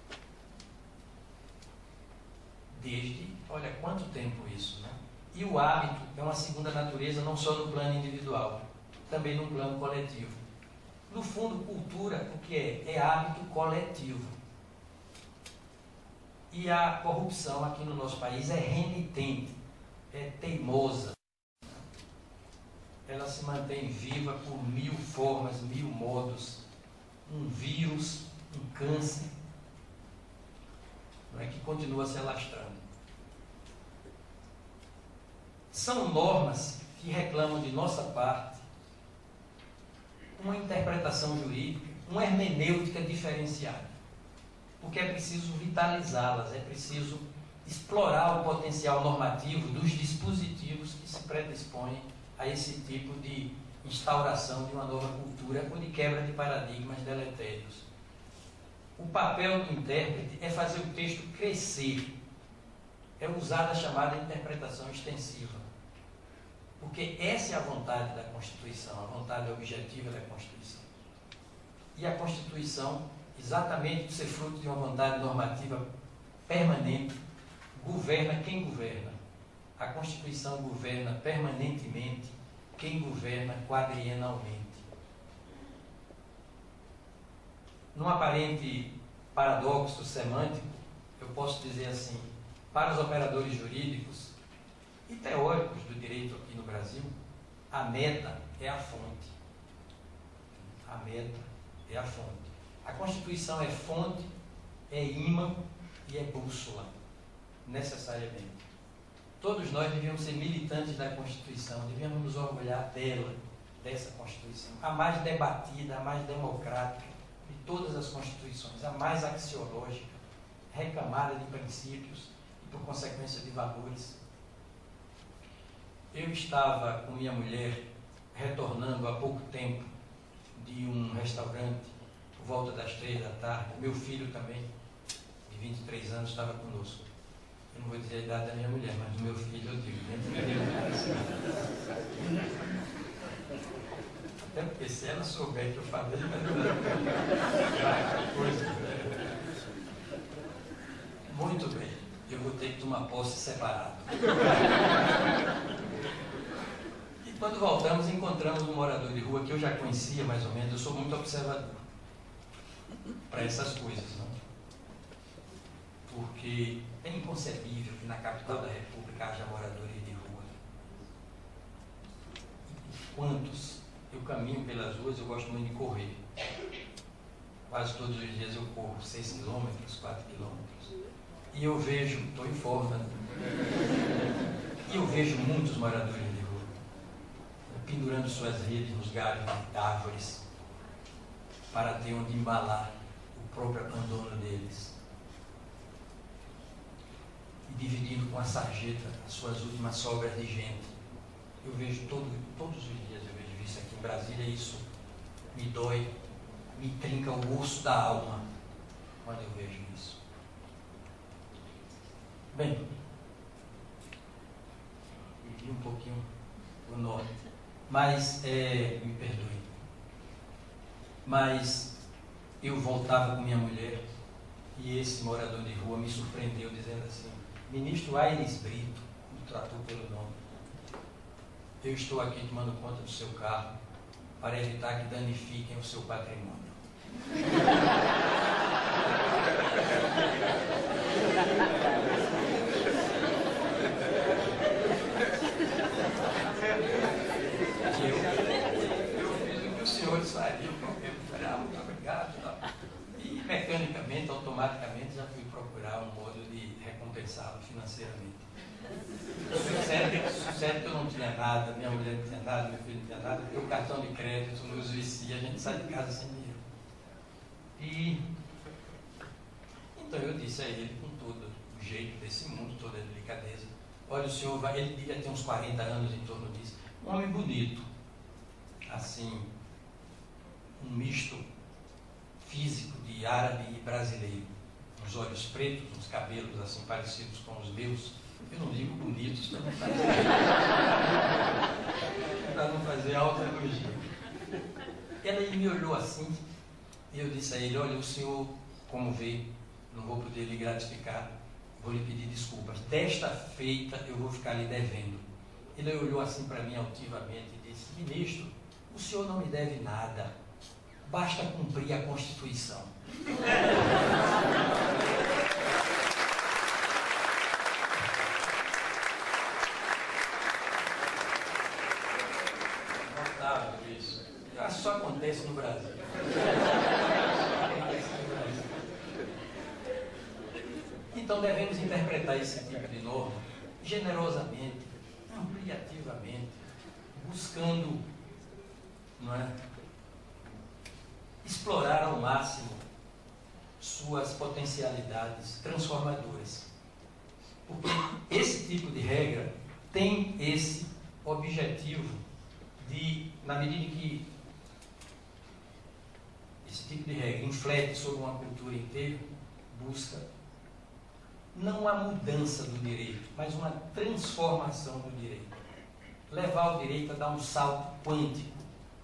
Desde, olha quanto tempo isso, né? E o hábito é uma segunda natureza, não só no plano individual, também no plano coletivo. No fundo, cultura, o que é? É hábito coletivo. E a corrupção aqui no nosso país é renitente, é teimosa. Ela se mantém viva por 1000 formas, 1000 modos. Um vírus, um câncer, não é, que continua se alastrando. São normas que reclamam de nossa parte uma interpretação jurídica, uma hermenêutica diferenciada. Porque é preciso vitalizá-las, é preciso explorar o potencial normativo dos dispositivos que se predispõem a esse tipo de instauração de uma nova cultura ou de quebra de paradigmas deletérios. O papel do intérprete é fazer o texto crescer, é usar a chamada interpretação extensiva. Porque essa é a vontade da Constituição, a vontade objetiva da Constituição. E a Constituição, exatamente por ser fruto de uma vontade normativa permanente, governa quem governa. A Constituição governa permanentemente quem governa quadrienalmente. Num aparente paradoxo semântico, eu posso dizer assim: para os operadores jurídicos e teóricos do direito aqui no Brasil, a meta é a fonte. A meta é a fonte. A Constituição é fonte, é ímã e é bússola, necessariamente. Todos nós devíamos ser militantes da Constituição, devíamos nos orgulhar dela, dessa Constituição, a mais debatida, a mais democrática de todas as Constituições, a mais axiológica, recamada de princípios e, por consequência, de valores. Eu estava com minha mulher retornando há pouco tempo de um restaurante, por volta das 3 da tarde. Meu filho também, de 23 anos, estava conosco. Eu não vou dizer a idade da minha mulher, mas do meu filho eu digo. Até porque se ela souber que eu falei, muito bem, eu vou ter que tomar posse separado. E quando voltamos, encontramos um morador de rua que eu já conhecia mais ou menos. Eu sou muito observador para essas coisas, não? Porque é inconcebível que na capital da República haja moradores de rua. E quantos? Eu caminho pelas ruas, eu gosto muito de correr. Quase todos os dias eu corro 6 quilômetros, 4 quilômetros. E eu vejo, estou em forma, né? E eu vejo muitos moradores de rua pendurando suas redes nos galhos de árvores para ter onde embalar o próprio abandono deles. E dividindo com a sarjeta as suas últimas sobras de gente. Eu vejo todos os dias, eu vejo isso aqui em Brasília, isso me dói, me trinca o osso da alma quando eu vejo isso. Bem, vivi um pouquinho do norte, mas, me perdoe, mas eu voltava com minha mulher e esse morador de rua me surpreendeu dizendo assim: ministro Aires Brito, me tratou pelo nome, eu estou aqui tomando conta do seu carro para evitar que danifiquem o seu patrimônio. compensá-lo financeiramente. Sucede que eu não tinha nada, minha mulher não tinha nada, meu filho não tinha nada, porque o cartão de crédito nos vicia, a gente sai de casa sem dinheiro. E então eu disse a ele, com todo o jeito desse mundo, toda a delicadeza: olha, o senhor vai, ele devia ter uns 40 anos em torno disso, um homem bonito, assim, um misto físico de árabe e brasileiro, uns olhos pretos, uns cabelos assim parecidos com os meus. Eu não digo bonitos para não fazer autoelogio. Ele me olhou assim e eu disse a ele: olha, o senhor, como vê, não vou poder lhe gratificar, vou lhe pedir desculpas. Desta feita eu vou ficar lhe devendo. Ele olhou assim para mim altivamente e disse: ministro, o senhor não me deve nada, basta cumprir a Constituição. Notável isso. Só acontece no Brasil. Então devemos interpretar esse tipo de norma generosamente, ampliativamente, buscando, não é, explorar ao máximo suas potencialidades transformadoras. Porque esse tipo de regra tem esse objetivo de, na medida em que esse tipo de regra inflete sobre uma cultura inteira, busca não a mudança do direito, mas uma transformação do direito. Levar o direito a dar um salto quântico.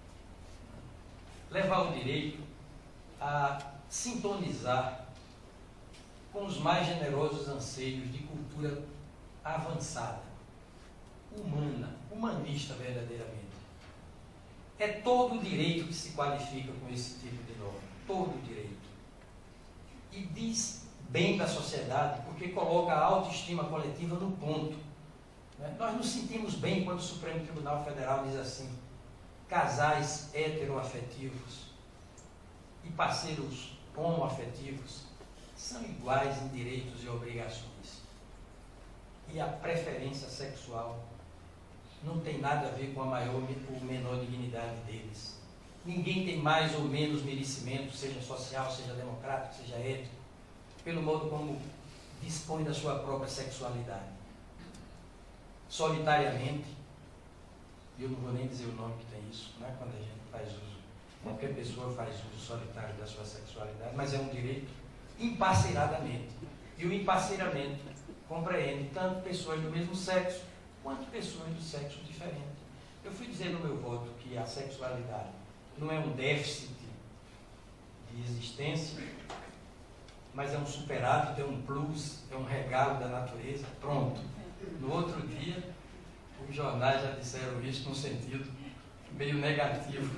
Levar o direito a sintonizar com os mais generosos anseios de cultura avançada, humana, humanista verdadeiramente. É todo o direito que se qualifica com esse tipo de norma, todo o direito. E diz bem da sociedade, porque coloca a autoestima coletiva no ponto. Nós nos sentimos bem quando o Supremo Tribunal Federal diz assim: casais heteroafetivos e parceiros homoafetivos são iguais em direitos e obrigações. E a preferência sexual não tem nada a ver com a maior ou menor dignidade deles. Ninguém tem mais ou menos merecimento, seja social, seja democrático, seja ético, pelo modo como dispõe da sua própria sexualidade. Solitariamente, eu não vou nem dizer o nome que tem isso, não é? Quando a gente faz uso, qualquer pessoa faz uso solitário da sua sexualidade, mas é um direito imparceiradamente. E o emparceiramento compreende tanto pessoas do mesmo sexo, quanto pessoas do sexo diferente. Eu fui dizer no meu voto que a sexualidade não é um déficit de existência, mas é um superávit, é um plus, é um regalo da natureza. Pronto. No outro dia, os jornais já disseram isso num sentido meio negativo.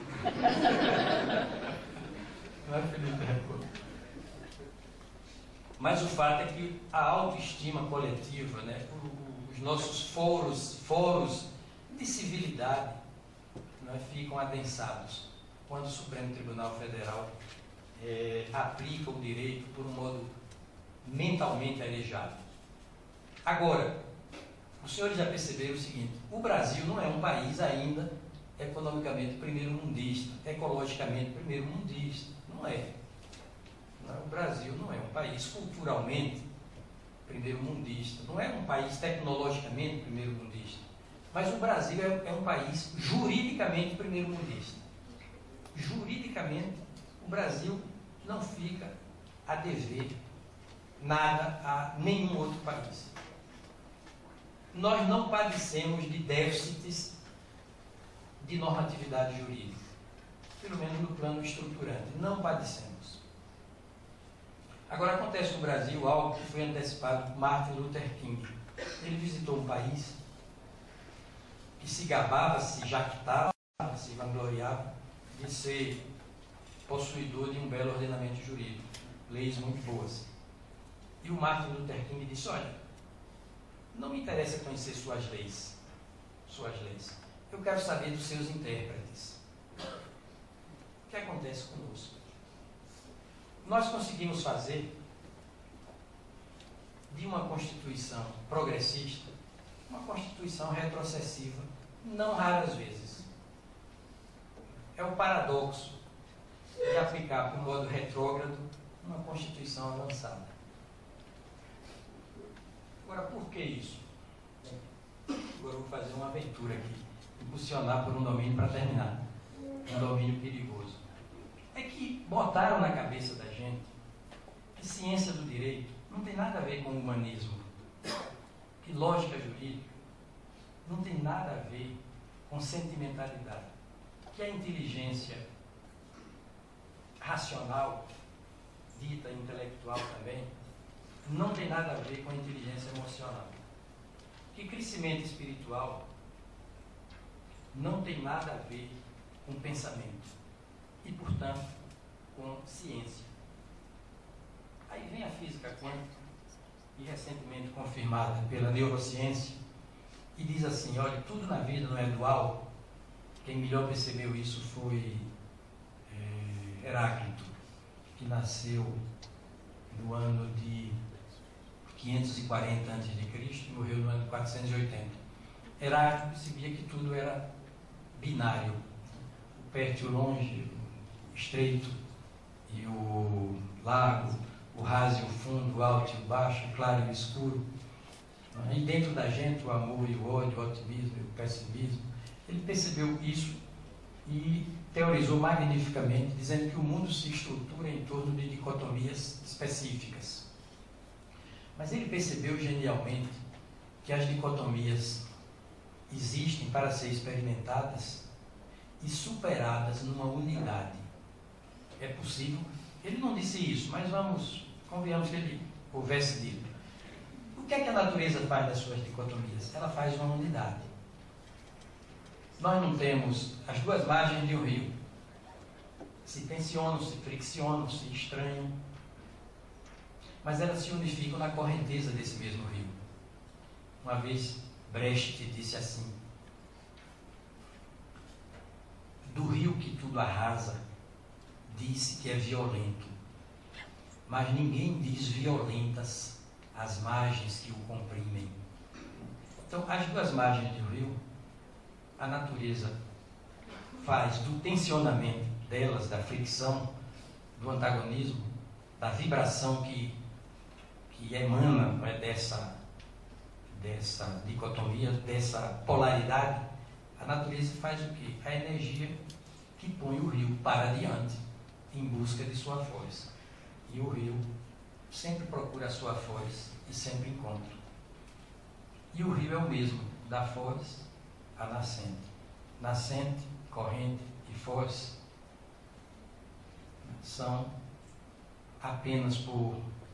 Não é, Felipe? Mas o fato é que a autoestima coletiva, né, os nossos foros de civilidade, né, ficam adensados quando o Supremo Tribunal Federal aplica o direito por um modo mentalmente arejado. Agora, os senhores já perceberam o seguinte: o Brasil não é um país ainda economicamente primeiro-mundista, ecologicamente primeiro-mundista. Não é. O Brasil não é um país culturalmente primeiro-mundista, não é um país tecnologicamente primeiro-mundista, mas o Brasil é um país juridicamente primeiro-mundista. Juridicamente, o Brasil não fica a dever nada a nenhum outro país. Nós não padecemos de déficits de normatividade jurídica, pelo menos no plano estruturante, não padecemos. Agora, acontece no Brasil algo que foi antecipado por Martin Luther King. Ele visitou um país que se gabava, se jactava, se vangloriava de ser possuidor de um belo ordenamento jurídico, leis muito boas. E o Martin Luther King disse: olha, não me interessa conhecer suas leis. Eu quero saber dos seus intérpretes. O que acontece conosco? Nós conseguimos fazer de uma Constituição progressista, uma Constituição retrocessiva, não raras vezes. É o paradoxo de aplicar por modo retrógrado uma Constituição avançada. Agora, por que isso? Agora eu vou fazer uma aventura aqui, impulsionar por um domínio para terminar. Um domínio perigoso. É que botaram na cabeça da gente que ciência do direito não tem nada a ver com humanismo, que lógica jurídica não tem nada a ver com sentimentalidade, que a inteligência racional, dita intelectual também, não tem nada a ver com a inteligência emocional, que crescimento espiritual não tem nada a ver com pensamento e, portanto, com ciência. Aí vem a física quântica, e recentemente confirmada pela neurociência, e diz assim: olha, tudo na vida não é dual. Quem melhor percebeu isso foi Heráclito, que nasceu no ano de 540 a.C. e morreu no ano de 480. Heráclito percebia que tudo era binário, o perto e o longe, o estreito e o largo, o raso e o fundo, o alto e o baixo, o claro e o escuro. E dentro da gente o amor e o ódio, o otimismo e o pessimismo. Ele percebeu isso e teorizou magnificamente, dizendo que o mundo se estrutura em torno de dicotomias específicas. Mas ele percebeu genialmente que as dicotomias existem para ser experimentadas e superadas numa unidade. É possível. Ele não disse isso, mas convenhamos que ele houvesse dito. O que é que a natureza faz das suas dicotomias? Ela faz uma unidade. Nós não temos as duas margens de um rio. Se tensionam, se friccionam, se estranham, mas elas se unificam na correnteza desse mesmo rio. Uma vez Brecht disse assim: do rio que tudo arrasa, disse que é violento, mas ninguém diz violentas as margens que o comprimem. Então, as duas margens do rio, a natureza faz do tensionamento delas, da fricção, do antagonismo, da vibração que emana, não é, dessa dicotomia, dessa polaridade. A natureza faz o quê? A energia que põe o rio para diante, em busca de sua foz. E o rio sempre procura a sua foz e sempre encontra. E o rio é o mesmo, da foz à nascente. Nascente, corrente e foz são apenas por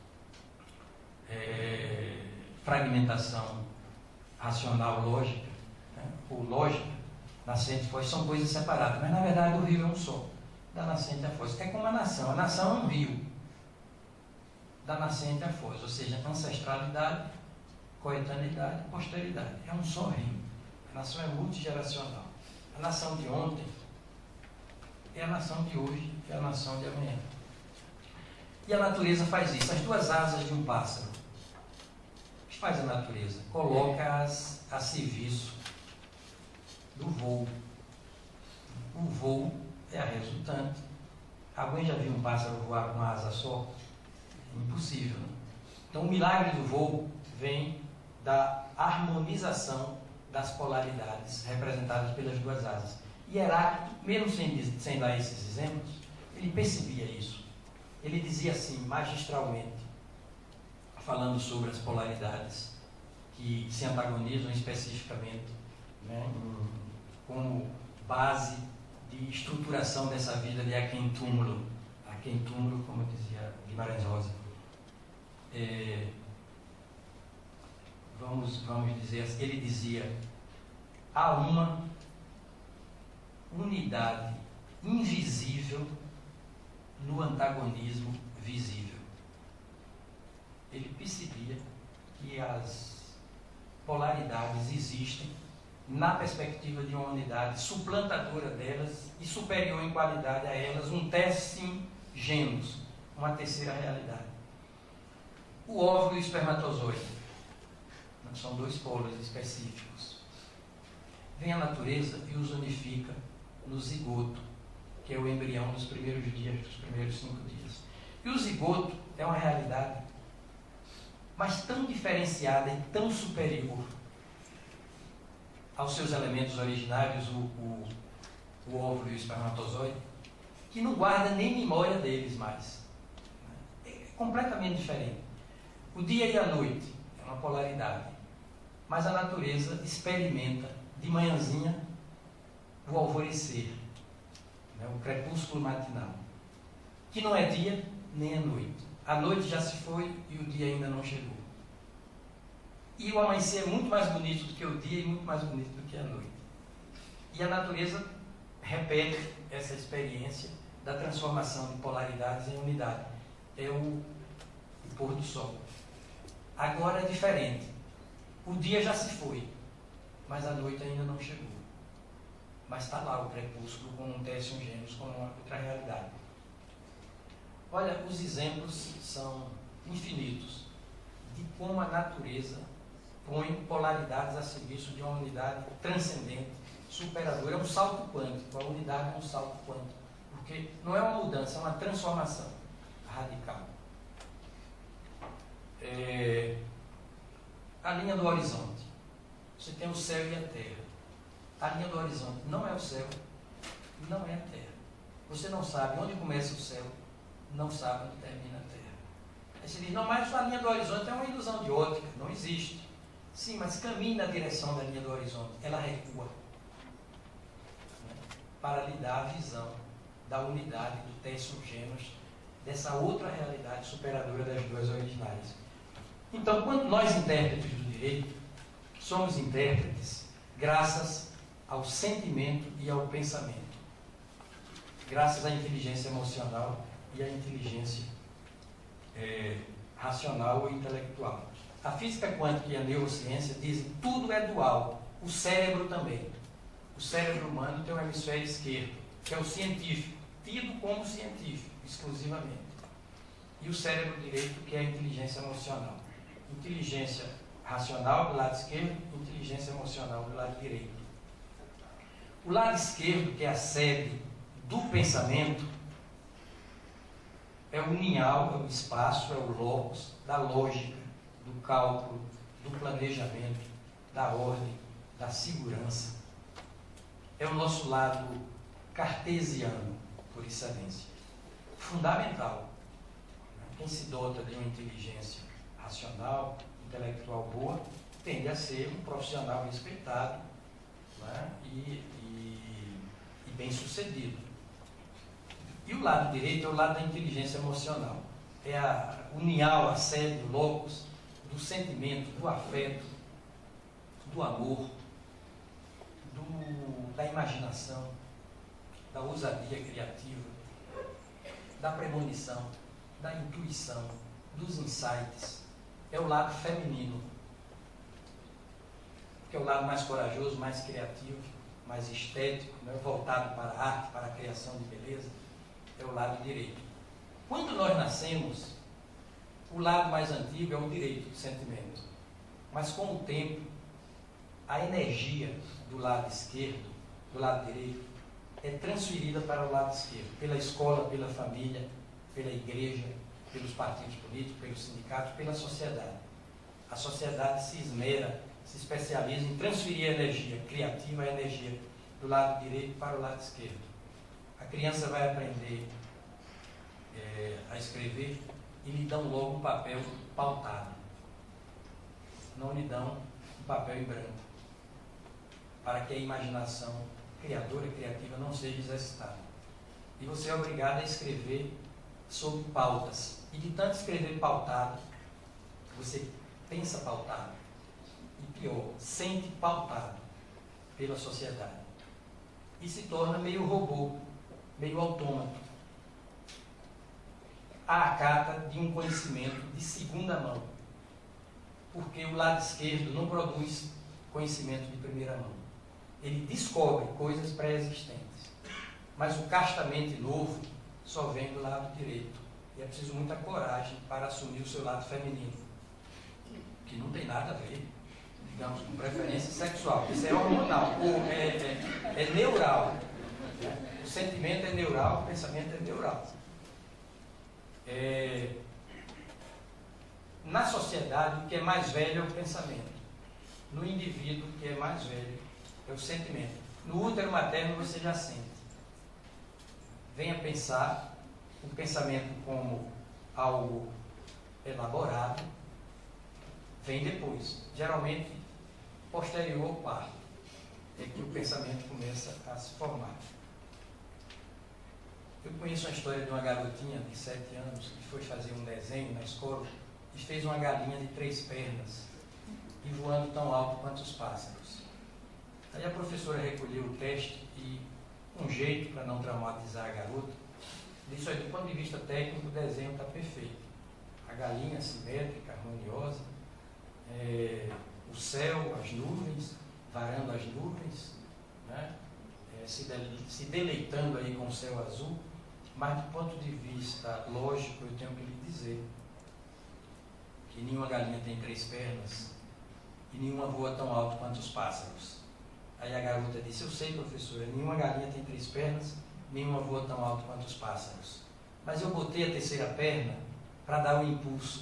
fragmentação racional lógica, né? Ou lógica, nascente e foz são coisas separadas, mas na verdade o rio é um só, da nascente à foz. É como a nação é um rio, da nascente à foz, ou seja, ancestralidade, coetaneidade, posteridade, é um só rio. A nação é multigeracional. A nação de ontem é a nação de hoje, é a nação de amanhã. E a natureza faz isso. As duas asas de um pássaro, o que faz a natureza? Coloca-as a serviço do voo. O voo é a resultante. Alguém já viu um pássaro voar com uma asa só? Impossível. Então o milagre do voo vem da harmonização das polaridades representadas pelas duas asas. E Heráclito, mesmo sem dar esses exemplos, ele percebia isso. Ele dizia assim, magistralmente, falando sobre as polaridades que se antagonizam especificamente, né, como base de estruturação dessa vida de aquém-túmulo. Aquém-túmulo, como dizia Guimarães Rosa. Vamos dizer, ele dizia: há uma unidade invisível no antagonismo visível. Ele percebia que as polaridades existem na perspectiva de uma unidade suplantadora delas e superior em qualidade a elas, um tertium genus, uma terceira realidade. O óvulo e o espermatozoide. São dois polos específicos. Vem a natureza e os unifica no zigoto, que é o embrião dos primeiros dias, dos primeiros 5 dias. E o zigoto é uma realidade, mas tão diferenciada e tão superior aos seus elementos originários, o óvulo e o espermatozoide, que não guarda nem memória deles mais. É completamente diferente. O dia e a noite é uma polaridade, mas a natureza experimenta de manhãzinha o alvorecer, né, o crepúsculo matinal, que não é dia nem é noite. A noite já se foi e o dia ainda não chegou. E o amanhecer é muito mais bonito do que o dia e muito mais bonito do que a noite. E a natureza repete essa experiência da transformação de polaridades em unidade. É o pôr do sol. Agora é diferente. O dia já se foi, mas a noite ainda não chegou. Mas está lá o crepúsculo com um Tessium Gêmeos, com uma outra realidade. Olha, os exemplos são infinitos de como a natureza põe polaridades a serviço de uma unidade transcendente, superadora. É um salto quântico, a unidade é um salto quântico, porque não é uma mudança, é uma transformação radical. A linha do horizonte. Você tem o céu e a terra. A linha do horizonte não é o céu, não é a terra. Você não sabe onde começa o céu, não sabe onde termina a terra. Aí você diz, não, mas a linha do horizonte é uma ilusão de ótica, não existe. Sim, mas caminhe na direção da linha do horizonte, ela recua, né, para lhe dar a visão da unidade do Tessium Gêmeos, dessa outra realidade superadora das duas originais. Então, quando nós, intérpretes do direito, somos intérpretes graças ao sentimento e ao pensamento, graças à inteligência emocional e à inteligência racional ou intelectual. A física quântica e a neurociência dizem que tudo é dual, o cérebro também. O cérebro humano tem um hemisfério esquerdo, que é o científico, tido como científico, exclusivamente. E o cérebro direito, que é a inteligência emocional. Inteligência racional do lado esquerdo, inteligência emocional do lado direito. O lado esquerdo, que é a sede do pensamento, é o unial, é o espaço, é o locus da lógica, do cálculo, do planejamento, da ordem, da segurança. É o nosso lado cartesiano, por excelência. Fundamental. Quem se dota de uma inteligência racional, intelectual boa, tende a ser um profissional respeitado, né, e bem-sucedido. E o lado direito é o lado da inteligência emocional. É a unial, a sede, o locus do sentimento, do afeto, do amor, da imaginação, da ousadia criativa, da premonição, da intuição, dos insights. É o lado feminino, que é o lado mais corajoso, mais criativo, mais estético, né, voltado para a arte, para a criação de beleza. É o lado direito. Quando nós nascemos, o lado mais antigo é o direito, do sentimento. Mas com o tempo, a energia do lado esquerdo, do lado direito, é transferida para o lado esquerdo, pela escola, pela família, pela igreja, pelos partidos políticos, pelos sindicatos, pela sociedade. A sociedade se esmera, se especializa em transferir a energia criativa, a energia do lado direito para o lado esquerdo. A criança vai aprender a escrever e lhe dão logo um papel pautado. Não lhe dão um papel em branco, para que a imaginação criadora e criativa não seja exercitada. E você é obrigado a escrever sobre pautas. E de tanto escrever pautado, você pensa pautado. E pior, sente pautado pela sociedade. E se torna meio robô, meio autômato. À cata de um conhecimento de segunda mão. Porque o lado esquerdo não produz conhecimento de primeira mão. Ele descobre coisas pré-existentes. Mas o castamente novo só vem do lado direito. E é preciso muita coragem para assumir o seu lado feminino, que não tem nada a ver, digamos, com preferência sexual. Isso é hormonal, ou é neural. Né? O sentimento é neural, o pensamento é neural. Na sociedade, o que é mais velho é o pensamento. No indivíduo, o que é mais velho é o sentimento. No útero materno, você já sente. Venha pensar o pensamento como algo elaborado, vem depois. Geralmente, posterior ao parto, é que o pensamento começa a se formar. Eu conheço a história de uma garotinha de 7 anos que foi fazer um desenho na escola e fez uma galinha de 3 pernas e voando tão alto quanto os pássaros. Aí a professora recolheu o teste e, um jeito para não traumatizar a garota, disse: olha, do ponto de vista técnico, o desenho está perfeito. A galinha simétrica, harmoniosa, o céu, as nuvens, varando as nuvens, né? Se deleitando aí com o céu azul. Mas do ponto de vista lógico, eu tenho que lhe dizer que nenhuma galinha tem 3 pernas e nenhuma voa tão alto quanto os pássaros. Aí a garota disse: eu sei, professora, nenhuma galinha tem 3 pernas, nenhuma voa tão alto quanto os pássaros. Mas eu botei a 3ª perna para dar um impulso.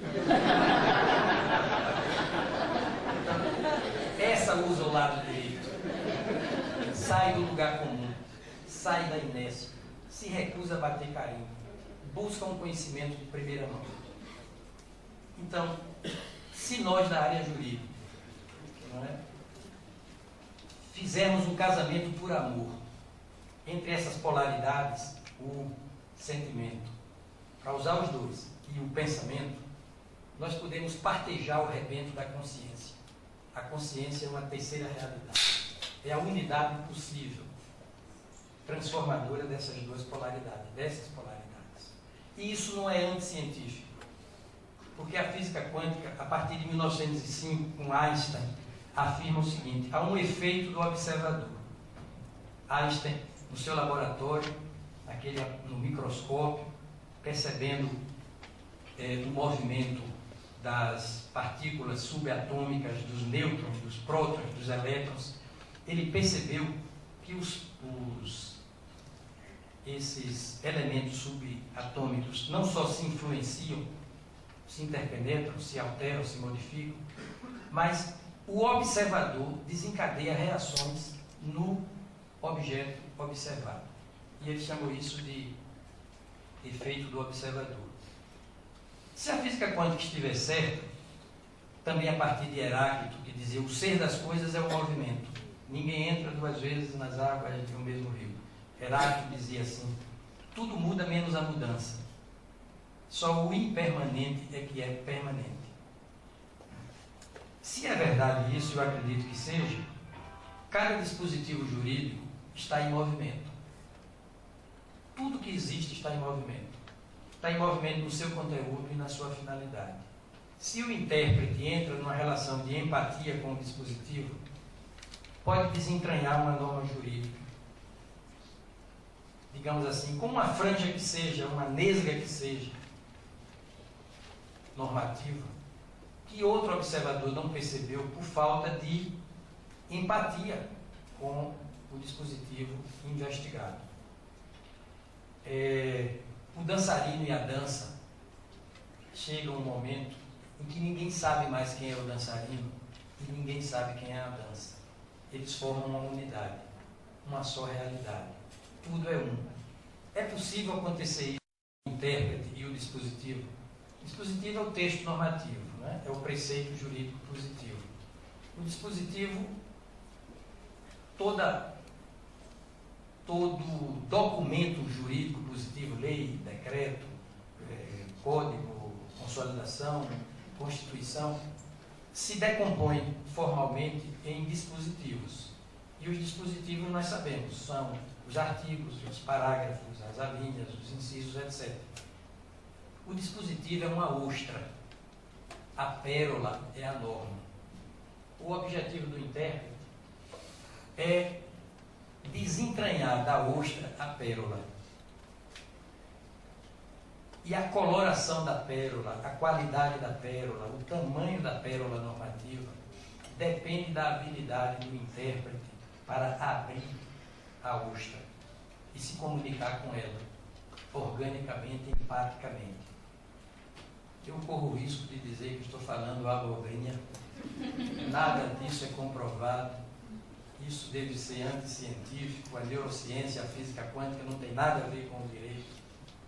Essa usa o lado direito. Sai do lugar comum, sai da inércia, se recusa a bater carimbo, busca um conhecimento de primeira mão. Então, se nós da área jurídica, não é, fizermos um casamento por amor, entre essas polaridades, o sentimento, para usar os dois, e o pensamento, nós podemos partejar o rebento da consciência. A consciência é uma terceira realidade. É a unidade possível, transformadora dessas duas polaridades, dessas polaridades. E isso não é anticientífico, porque a física quântica, a partir de 1905, com Einstein, afirma o seguinte: há um efeito do observador. Einstein, no seu laboratório, no microscópio, percebendo o movimento das partículas subatômicas, dos nêutrons, dos prótons, dos elétrons, ele percebeu que esses elementos subatômicos não só se influenciam, se interpenetram, se alteram, se modificam, mas o observador desencadeia reações no objeto observado. E ele chamou isso de efeito do observador. Se a física quântica estiver certa, também a partir de Heráclito, que dizia: o ser das coisas é o movimento. Ninguém entra 2 vezes nas águas de um mesmo rio. Heráclito dizia assim: tudo muda menos a mudança. Só o impermanente é que é permanente. Se é verdade isso, eu acredito que seja, cada dispositivo jurídico está em movimento. Tudo que existe está em movimento. Está em movimento no seu conteúdo e na sua finalidade. Se o intérprete entra numa relação de empatia com o dispositivo, pode desentranhar uma norma jurídica, digamos assim, com uma franja que seja, uma nesga que seja, normativa, que outro observador não percebeu por falta de empatia com o dispositivo investigado. O dançarino e a dança, chega um momento em que ninguém sabe mais quem é o dançarino e ninguém sabe quem é a dança. Eles formam uma unidade, uma só realidade. Tudo é um. É possível acontecer isso com o intérprete e o dispositivo? O dispositivo é o texto normativo, né? É o preceito jurídico positivo. O dispositivo, todo documento jurídico positivo, lei, decreto, código, consolidação, constituição, se decompõe formalmente em dispositivos. E os dispositivos, nós sabemos, são os artigos, os parágrafos, as alíneas, os incisos, etc. O dispositivo é uma ostra. A pérola é a norma. O objetivo do intérprete é desentranhar da ostra a pérola. E a coloração da pérola, a qualidade da pérola, o tamanho da pérola normativa, depende da habilidade do intérprete para abrir a ostra e se comunicar com ela, organicamente, empaticamente. Eu corro o risco de dizer que estou falando abobrinha, nada disso é comprovado, isso deve ser anticientífico, a neurociência, a física quântica não tem nada a ver com o direito.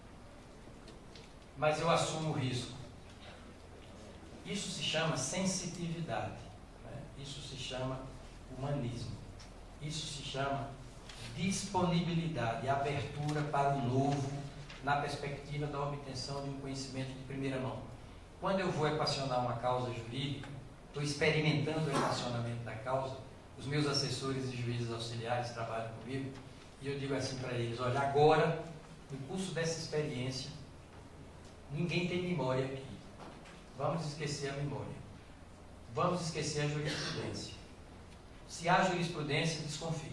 Mas eu assumo o risco. Isso se chama sensitividade, né? Isso se chama humanismo, isso se chama disponibilidade, abertura para o novo na perspectiva da obtenção de um conhecimento de primeira mão. Quando eu vou equacionar uma causa jurídica, estou experimentando o equacionamento da causa, os meus assessores e juízes auxiliares trabalham comigo, e eu digo assim para eles: olha, agora, no curso dessa experiência, ninguém tem memória aqui. Vamos esquecer a memória. Vamos esquecer a jurisprudência. Se há jurisprudência, desconfie.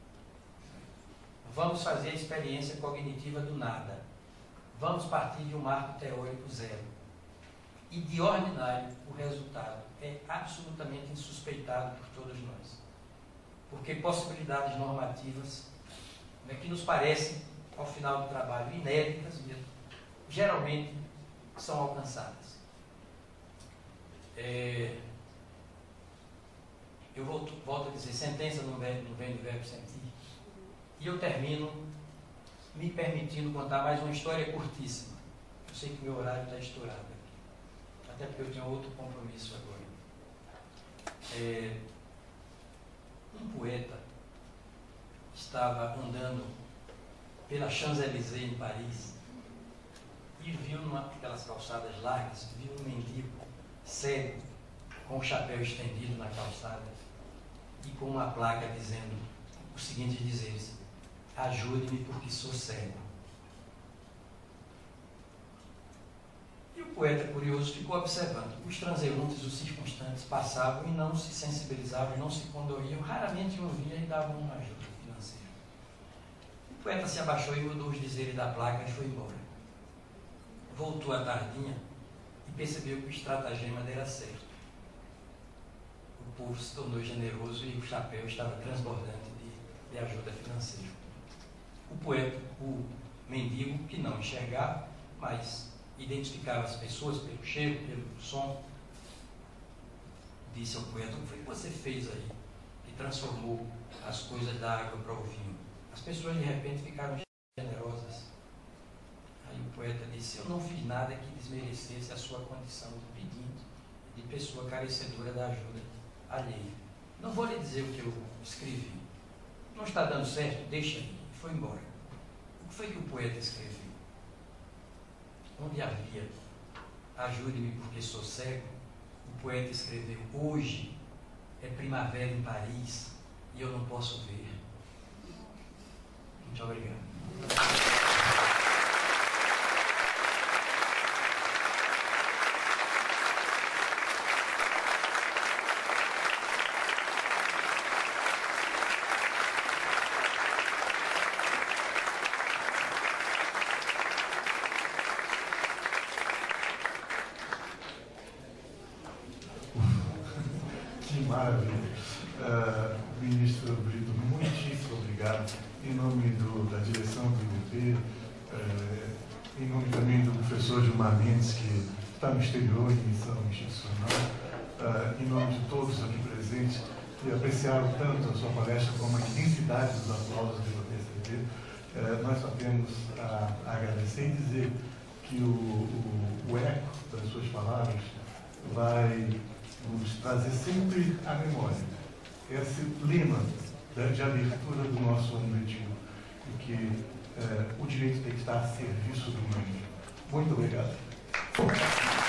Vamos fazer a experiência cognitiva do nada. Vamos partir de um marco teórico zero. E, de ordinário, o resultado é absolutamente insuspeitado por todos nós. Porque possibilidades normativas, né, que nos parecem, ao final do trabalho, inéditas mesmo, geralmente são alcançadas. Eu volto a dizer, sentença não vem do verbo sentir. E eu termino me permitindo contar mais uma história curtíssima. Eu sei que meu horário está estourado aqui, até porque eu tenho outro compromisso agora. Um poeta estava andando pela Champs-Élysées, em Paris, e viu, naquelas calçadas largas, viu um mendigo cego, com o chapéu estendido na calçada, e com uma placa dizendo os seguintes dizeres: ajude-me porque sou cego. E o poeta, curioso, ficou observando. Os transeuntes, os circunstantes, passavam e não se sensibilizavam, não se condoíam, raramente ouviam e davam uma ajuda financeira. O poeta se abaixou e mudou os dizeres da placa e foi embora. Voltou à tardinha e percebeu que o estratagema dera certo. O povo se tornou generoso e o chapéu estava transbordante de ajuda financeira. O poeta, o mendigo, que não enxergava, mas identificava as pessoas pelo cheiro, pelo som, disse ao poeta: o que foi que você fez aí, que transformou as coisas da água para o vinho? As pessoas de repente ficaram generosas. Aí o poeta disse: eu não fiz nada que desmerecesse a sua condição de pedinte, de pessoa carecedora da ajuda alheia. Não vou lhe dizer o que eu escrevi. Não está dando certo? Deixa aí. E foi embora. O que foi que o poeta escreveu? Onde havia ajude-me porque sou cego, o poeta escreveu: hoje é primavera em Paris e eu não posso ver. Muito obrigado. Maravilha. Ministro Brito, muitíssimo obrigado. Em nome da direção do IBP, em nome também do professor Gilmar Mendes, que está no exterior, em missão institucional, em nome de todos aqui presentes, que apreciaram tanto a sua palestra como a intensidade dos aplausos que eu recebi, nós só temos a agradecer e dizer que o eco das suas palavras vai nos trazer sempre à memória esse lema de abertura do nosso ano letivo, e que o direito tem que estar a serviço do humano. Muito obrigado.